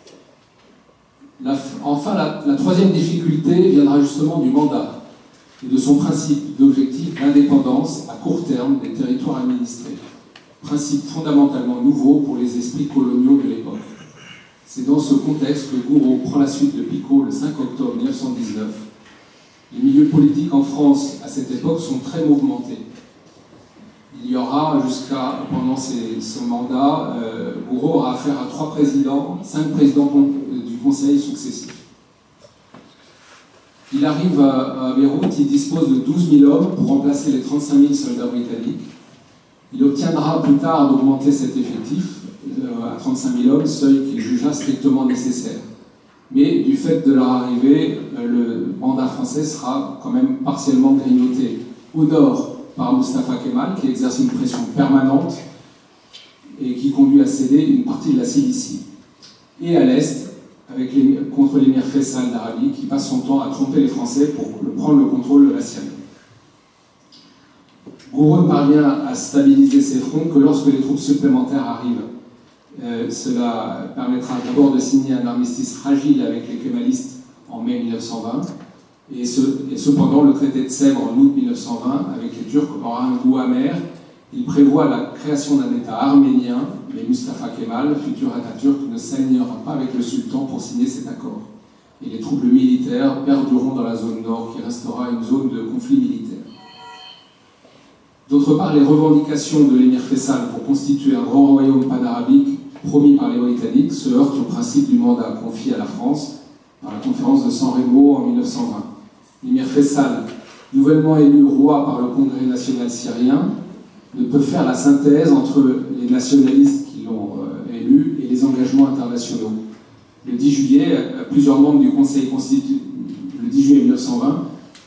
La, enfin, la, la troisième difficulté viendra justement du mandat et de son principe d'objectif d'indépendance à court terme des territoires administrés, principe fondamentalement nouveau pour les esprits coloniaux de l'époque. C'est dans ce contexte que Gouraud prend la suite de Picot le cinq octobre mille neuf cent dix-neuf. Les milieux politiques en France à cette époque sont très mouvementés. Il y aura jusqu'à, pendant ses, son mandat, euh, Gouraud aura affaire à trois présidents, cinq présidents du Conseil successifs. Il arrive à, à Beyrouth, il dispose de douze mille hommes pour remplacer les trente-cinq mille soldats britanniques. Il obtiendra plus tard d'augmenter cet effectif euh, à trente-cinq mille hommes, seuil qu'il jugea strictement nécessaire. Mais du fait de leur arrivée, euh, le mandat français sera quand même partiellement grignoté. Au nord, par Mustafa Kemal, qui exerce une pression permanente et qui conduit à céder une partie de la Cilicie. Et à l'est, avec les, contre l'émir Faisal d'Arabie, qui passe son temps à tromper les Français pour prendre le contrôle de la Syrie. Gouraud ne parvient à stabiliser ses fronts que lorsque les troupes supplémentaires arrivent. Euh, cela permettra d'abord de signer un armistice fragile avec les kémalistes en mai mille neuf cent vingt, et, ce, et cependant le traité de Sèvres en août mille neuf cent vingt avec les Turcs aura un goût amer. Il prévoit la création d'un État arménien, mais Mustafa Kemal, futur Atatürk, ne s'alignera pas avec le sultan pour signer cet accord. Et les troubles militaires perdureront dans la zone nord, qui restera une zone de conflit militaire. D'autre part, les revendications de l'émir Faisal pour constituer un grand royaume panarabique promis par les Britanniques se heurtent au principe du mandat confié à la France par la conférence de San Remo en mille neuf cent vingt. L'émir Faisal, nouvellement élu roi par le Congrès national syrien, ne peut faire la synthèse entre les nationalistes qui l'ont euh, élu et les engagements internationaux. Le dix juillet, plusieurs membres du Conseil constitutionnel, le dix juillet mille neuf cent vingt,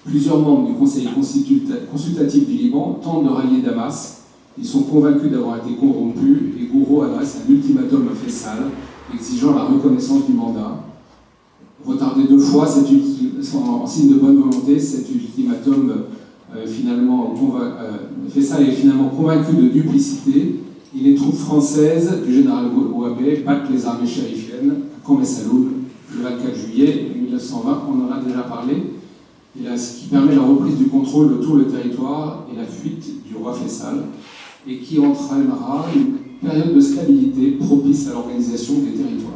Plusieurs membres du Conseil consultatif du Liban tentent de rallier Damas. Ils sont convaincus d'avoir été corrompus et Gouraud adresse un ultimatum à Faisal exigeant la reconnaissance du mandat. Retardé deux fois, en signe de bonne volonté, cet ultimatum euh, finalement, euh, Faisal est finalement convaincu de duplicité et les troupes françaises du général Ouabé battent les armées chérifiennes à Komessaloul le vingt-quatre juillet mille neuf cent vingt, on en a déjà parlé, et là, ce qui permet la reprise du contrôle de tout le territoire et la fuite du roi Faisal, et qui entraînera une période de stabilité propice à l'organisation des territoires.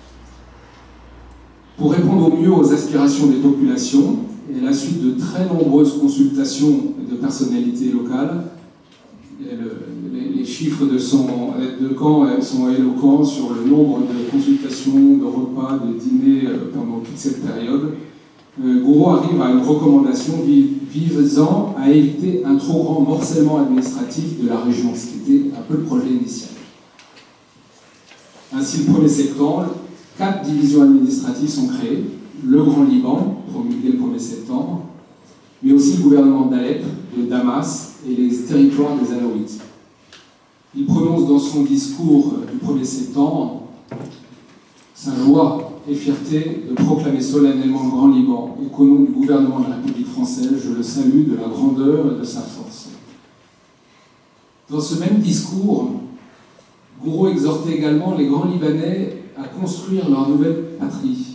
Pour répondre au mieux aux aspirations des populations, et à la suite de très nombreuses consultations de personnalités locales, le, les, les chiffres de son aide de camp sont éloquents sur le nombre de consultations, de repas, de dîners pendant toute cette période. Euh, Gouraud arrive à une recommandation visant à éviter un trop grand morcellement administratif de la région, ce qui était un peu le projet initial. Ainsi, le premier septembre, quatre divisions administratives sont créées, le Grand Liban, promulgué le premier septembre, mais aussi le gouvernement d'Alep, de Damas et les territoires des Alaouites. Il prononce dans son discours du premier septembre sa joie et fierté de proclamer solennellement le Grand Liban et qu'au nom du gouvernement de la République française, je le salue de la grandeur et de sa force. Dans ce même discours, Gouraud exhortait également les grands Libanais à construire leur nouvelle patrie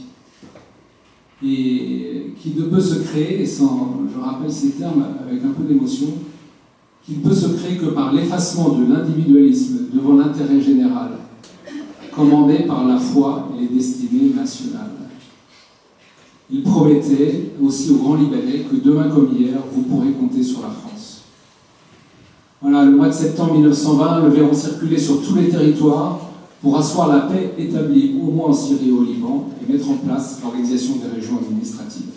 et qui ne peut se créer, sans, je rappelle ces termes avec un peu d'émotion, qui ne peut se créer que par l'effacement de l'individualisme devant l'intérêt général, commandé par la foi et les destinées nationales. Il promettait aussi aux grands Libanais que demain comme hier, vous pourrez compter sur la France. Voilà, le mois de septembre mille neuf cent vingt, le verront circuler sur tous les territoires pour asseoir la paix établie au moins en Syrie et au Liban et mettre en place l'organisation des régions administratives.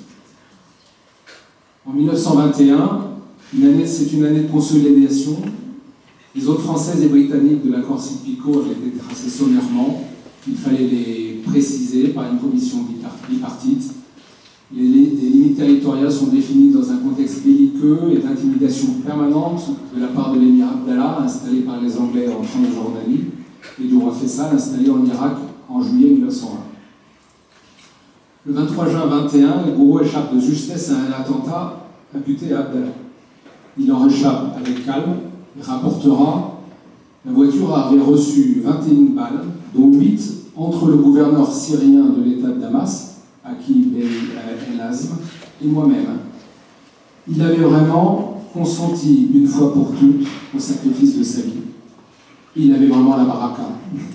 En mille neuf cent vingt et un, c'est une année de consolidation. Les hôtes françaises et britanniques de l'accord Sykes-Picot avaient été tracés sommairement. Il fallait les préciser par une commission bipartite. Les, les limites territoriales sont définies dans un contexte belliqueux et d'intimidation permanente de la part de l'émir Abdallah, installé par les Anglais en Transjordanie, et du roi Faisal, installé en Irak en juillet mille neuf cent vingt. Le vingt-trois juin vingt et un, Gouraud échappe de justesse à un attentat imputé à Abdallah. Il en réchappe avec calme et rapportera « La voiture avait reçu vingt et une balles, dont huit entre le gouverneur syrien de l'État de Damas, Akib el-Azm, et moi-même. Il avait vraiment consenti une fois pour toutes au sacrifice de sa vie. Il avait vraiment la baraka. »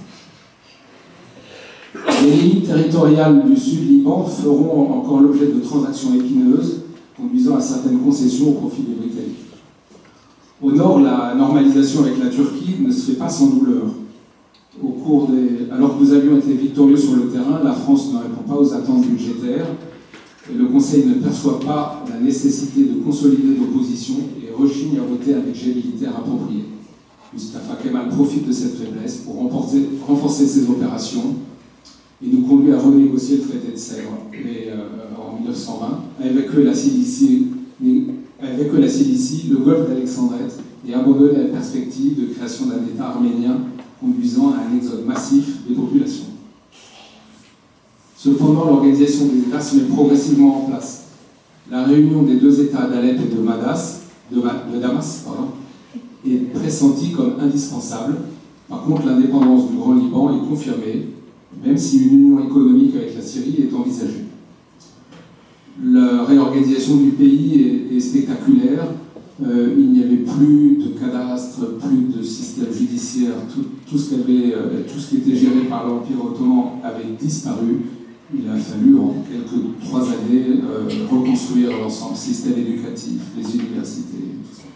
Les limites territoriales du Sud-Liban feront encore l'objet de transactions épineuses, conduisant à certaines concessions au profit des Britanniques. Au nord, la normalisation avec la Turquie ne se fait pas sans douleur. Au cours des... Alors que nous avions été victorieux sur le terrain, la France ne répond pas aux attentes budgétaires et le Conseil ne perçoit pas la nécessité de consolider l'opposition et rechigne à voter un budget militaire approprié. Mustafa Kemal profite de cette faiblesse pour renforcer, renforcer ses opérations et nous conduit à renégocier le traité de Sèvres mais, euh, en mille neuf cent vingt, avec eux la Cilicie, avec eux la Cilicie, le golfe d'Alexandrette et abandonner la perspective de création d'un État arménien conduisant à un exode massif des populations. Cependant, l'organisation des États se met progressivement en place. La réunion des deux États d'Alep et de, Madas, de, de Damas pardon, est pressentie comme indispensable. Par contre, l'indépendance du Grand Liban est confirmée, même si une union économique avec la Syrie est envisagée. La réorganisation du pays est, est spectaculaire. Euh, il n'y avait plus de cadastre, plus de système judiciaire. Tout, tout, ce avait, euh, tout ce qui était géré par l'Empire ottoman avait disparu. Il a fallu, en quelques trois années, euh, reconstruire l'ensemble, système éducatif, les universités, tout ça.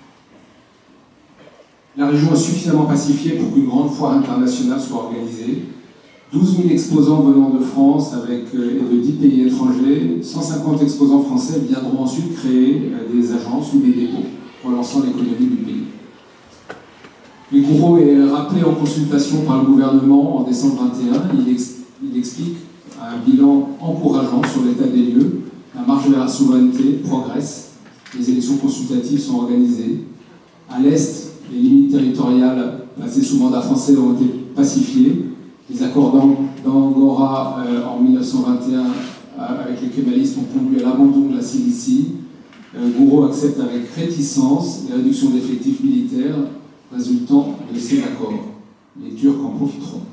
La région est suffisamment pacifiée pour qu'une grande foire internationale soit organisée. douze mille exposants venant de France avec, euh, et de dix pays étrangers, cent cinquante exposants français viendront ensuite créer euh, des agences ou des dépôts, relançant l'économie du pays. Mais Gouraud est rappelé en consultation par le gouvernement en décembre vingt et un. Il, ex il explique un bilan encourageant sur l'état des lieux. La marche vers la souveraineté progresse les élections consultatives sont organisées. À l'Est, les limites territoriales placées sous mandat français ont été pacifiées. Les accords d'Angora euh, en mille neuf cent vingt et un euh, avec les kémalistes ont conduit à l'abandon de la Cilicie. Euh, Gouraud accepte avec réticence les réductions d'effectifs militaires résultant de ces accords. Les Turcs en profiteront.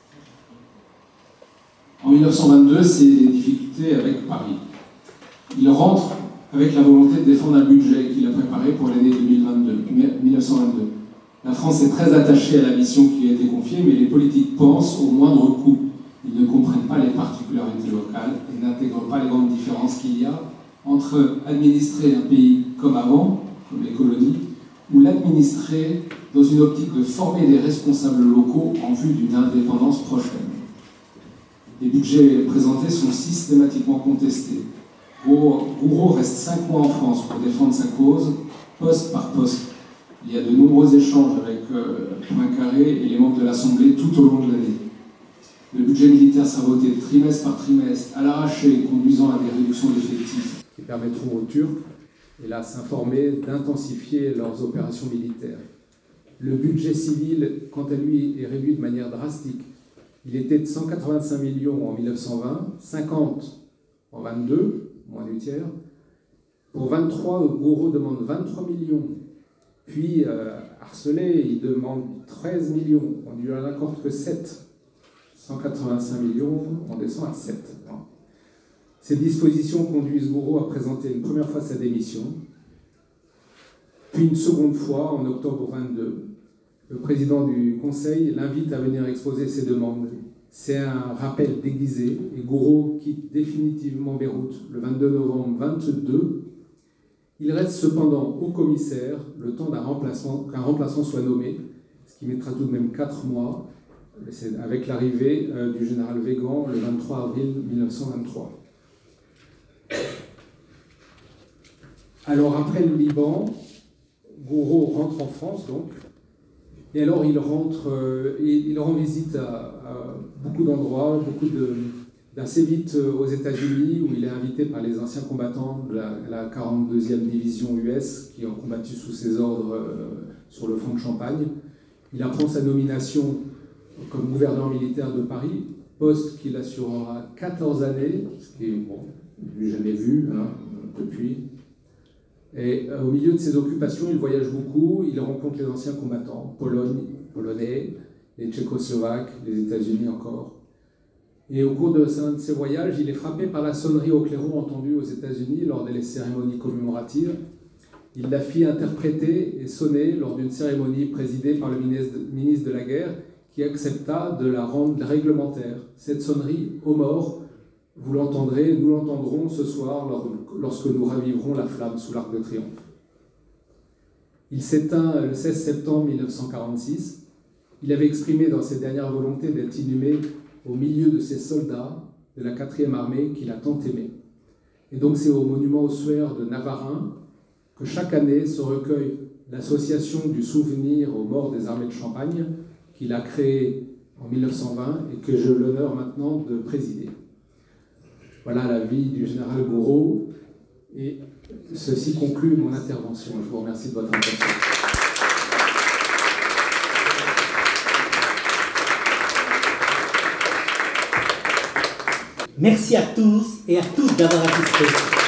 En mille neuf cent vingt-deux, c'est les difficultés avec Paris. Il rentre avec la volonté de défendre un budget qu'il a préparé pour l'année mille neuf cent vingt-deux. La France est très attachée à la mission qui lui a été confiée, mais les politiques pensent au moindre coût. Ils ne comprennent pas les particularités locales et n'intègrent pas les grandes différences qu'il y a entre administrer un pays comme avant, comme les colonies, ou l'administrer dans une optique de former des responsables locaux en vue d'une indépendance prochaine. Les budgets présentés sont systématiquement contestés. Gouraud reste cinq mois en France pour défendre sa cause, poste par poste. Il y a de nombreux échanges avec euh, Poincaré et les membres de l'Assemblée tout au long de l'année. Le budget militaire sera voté trimestre par trimestre, à l'arraché, conduisant à des réductions d'effectifs qui permettront aux Turcs, hélas s'informer, d'intensifier leurs opérations militaires. Le budget civil, quant à lui, est réduit de manière drastique. Il était de cent quatre-vingt-cinq millions en mille neuf cent vingt, cinquante en vingt-deux, moins du tiers. Pour vingt-trois, Gouraud demande vingt-trois millions. Puis, euh, harcelé, il demande treize millions. On ne lui en accorde que sept. cent quatre-vingt-cinq millions, on descend à sept. Ces dispositions conduisent Gouraud à présenter une première fois sa démission. Puis une seconde fois, en octobre vingt-deux, le président du Conseil l'invite à venir exposer ses demandes. C'est un rappel déguisé et Gouraud quitte définitivement Beyrouth le vingt-deux novembre vingt-deux. Il reste cependant au commissaire le temps d'un remplaçant, qu'un remplaçant soit nommé, ce qui mettra tout de même quatre mois, avec l'arrivée euh, du général Weygand le vingt-trois avril mille neuf cent vingt-trois. Alors après le Liban, Gouraud rentre en France donc, et alors il rentre, euh, et il rend visite à, à beaucoup d'endroits, beaucoup de, d'assez vite aux États-Unis, où il est invité par les anciens combattants de la, la quarante-deuxième division U S qui ont combattu sous ses ordres euh, sur le front de Champagne. Il apprend sa nomination comme gouverneur militaire de Paris, poste qu'il assurera quatorze années, ce qui est, bon, il n'a jamais vu hein, depuis. Et euh, au milieu de ses occupations, il voyage beaucoup, il rencontre les anciens combattants, Pologne, Polonais, les Tchécoslovaques, les États-Unis encore. Et au cours de de ces voyages, il est frappé par la sonnerie au clairon entendue aux États-Unis lors des cérémonies commémoratives. Il la fit interpréter et sonner lors d'une cérémonie présidée par le ministre de la Guerre, qui accepta de la rendre réglementaire. Cette sonnerie aux morts, vous l'entendrez, nous l'entendrons ce soir lorsque nous raviverons la flamme sous l'Arc de Triomphe. Il s'éteint le seize septembre mille neuf cent quarante-six. Il avait exprimé dans ses dernières volontés d'être inhumé au milieu de ces soldats de la quatrième armée qu'il a tant aimé. Et donc c'est au monument ossuaire de Navarin que chaque année se recueille l'association du souvenir aux morts des armées de Champagne qu'il a créée en mille neuf cent vingt et que j'ai l'honneur maintenant de présider. Voilà la vie du général Gouraud et ceci conclut mon intervention. Je vous remercie de votre attention. Merci à tous et à toutes d'avoir assisté.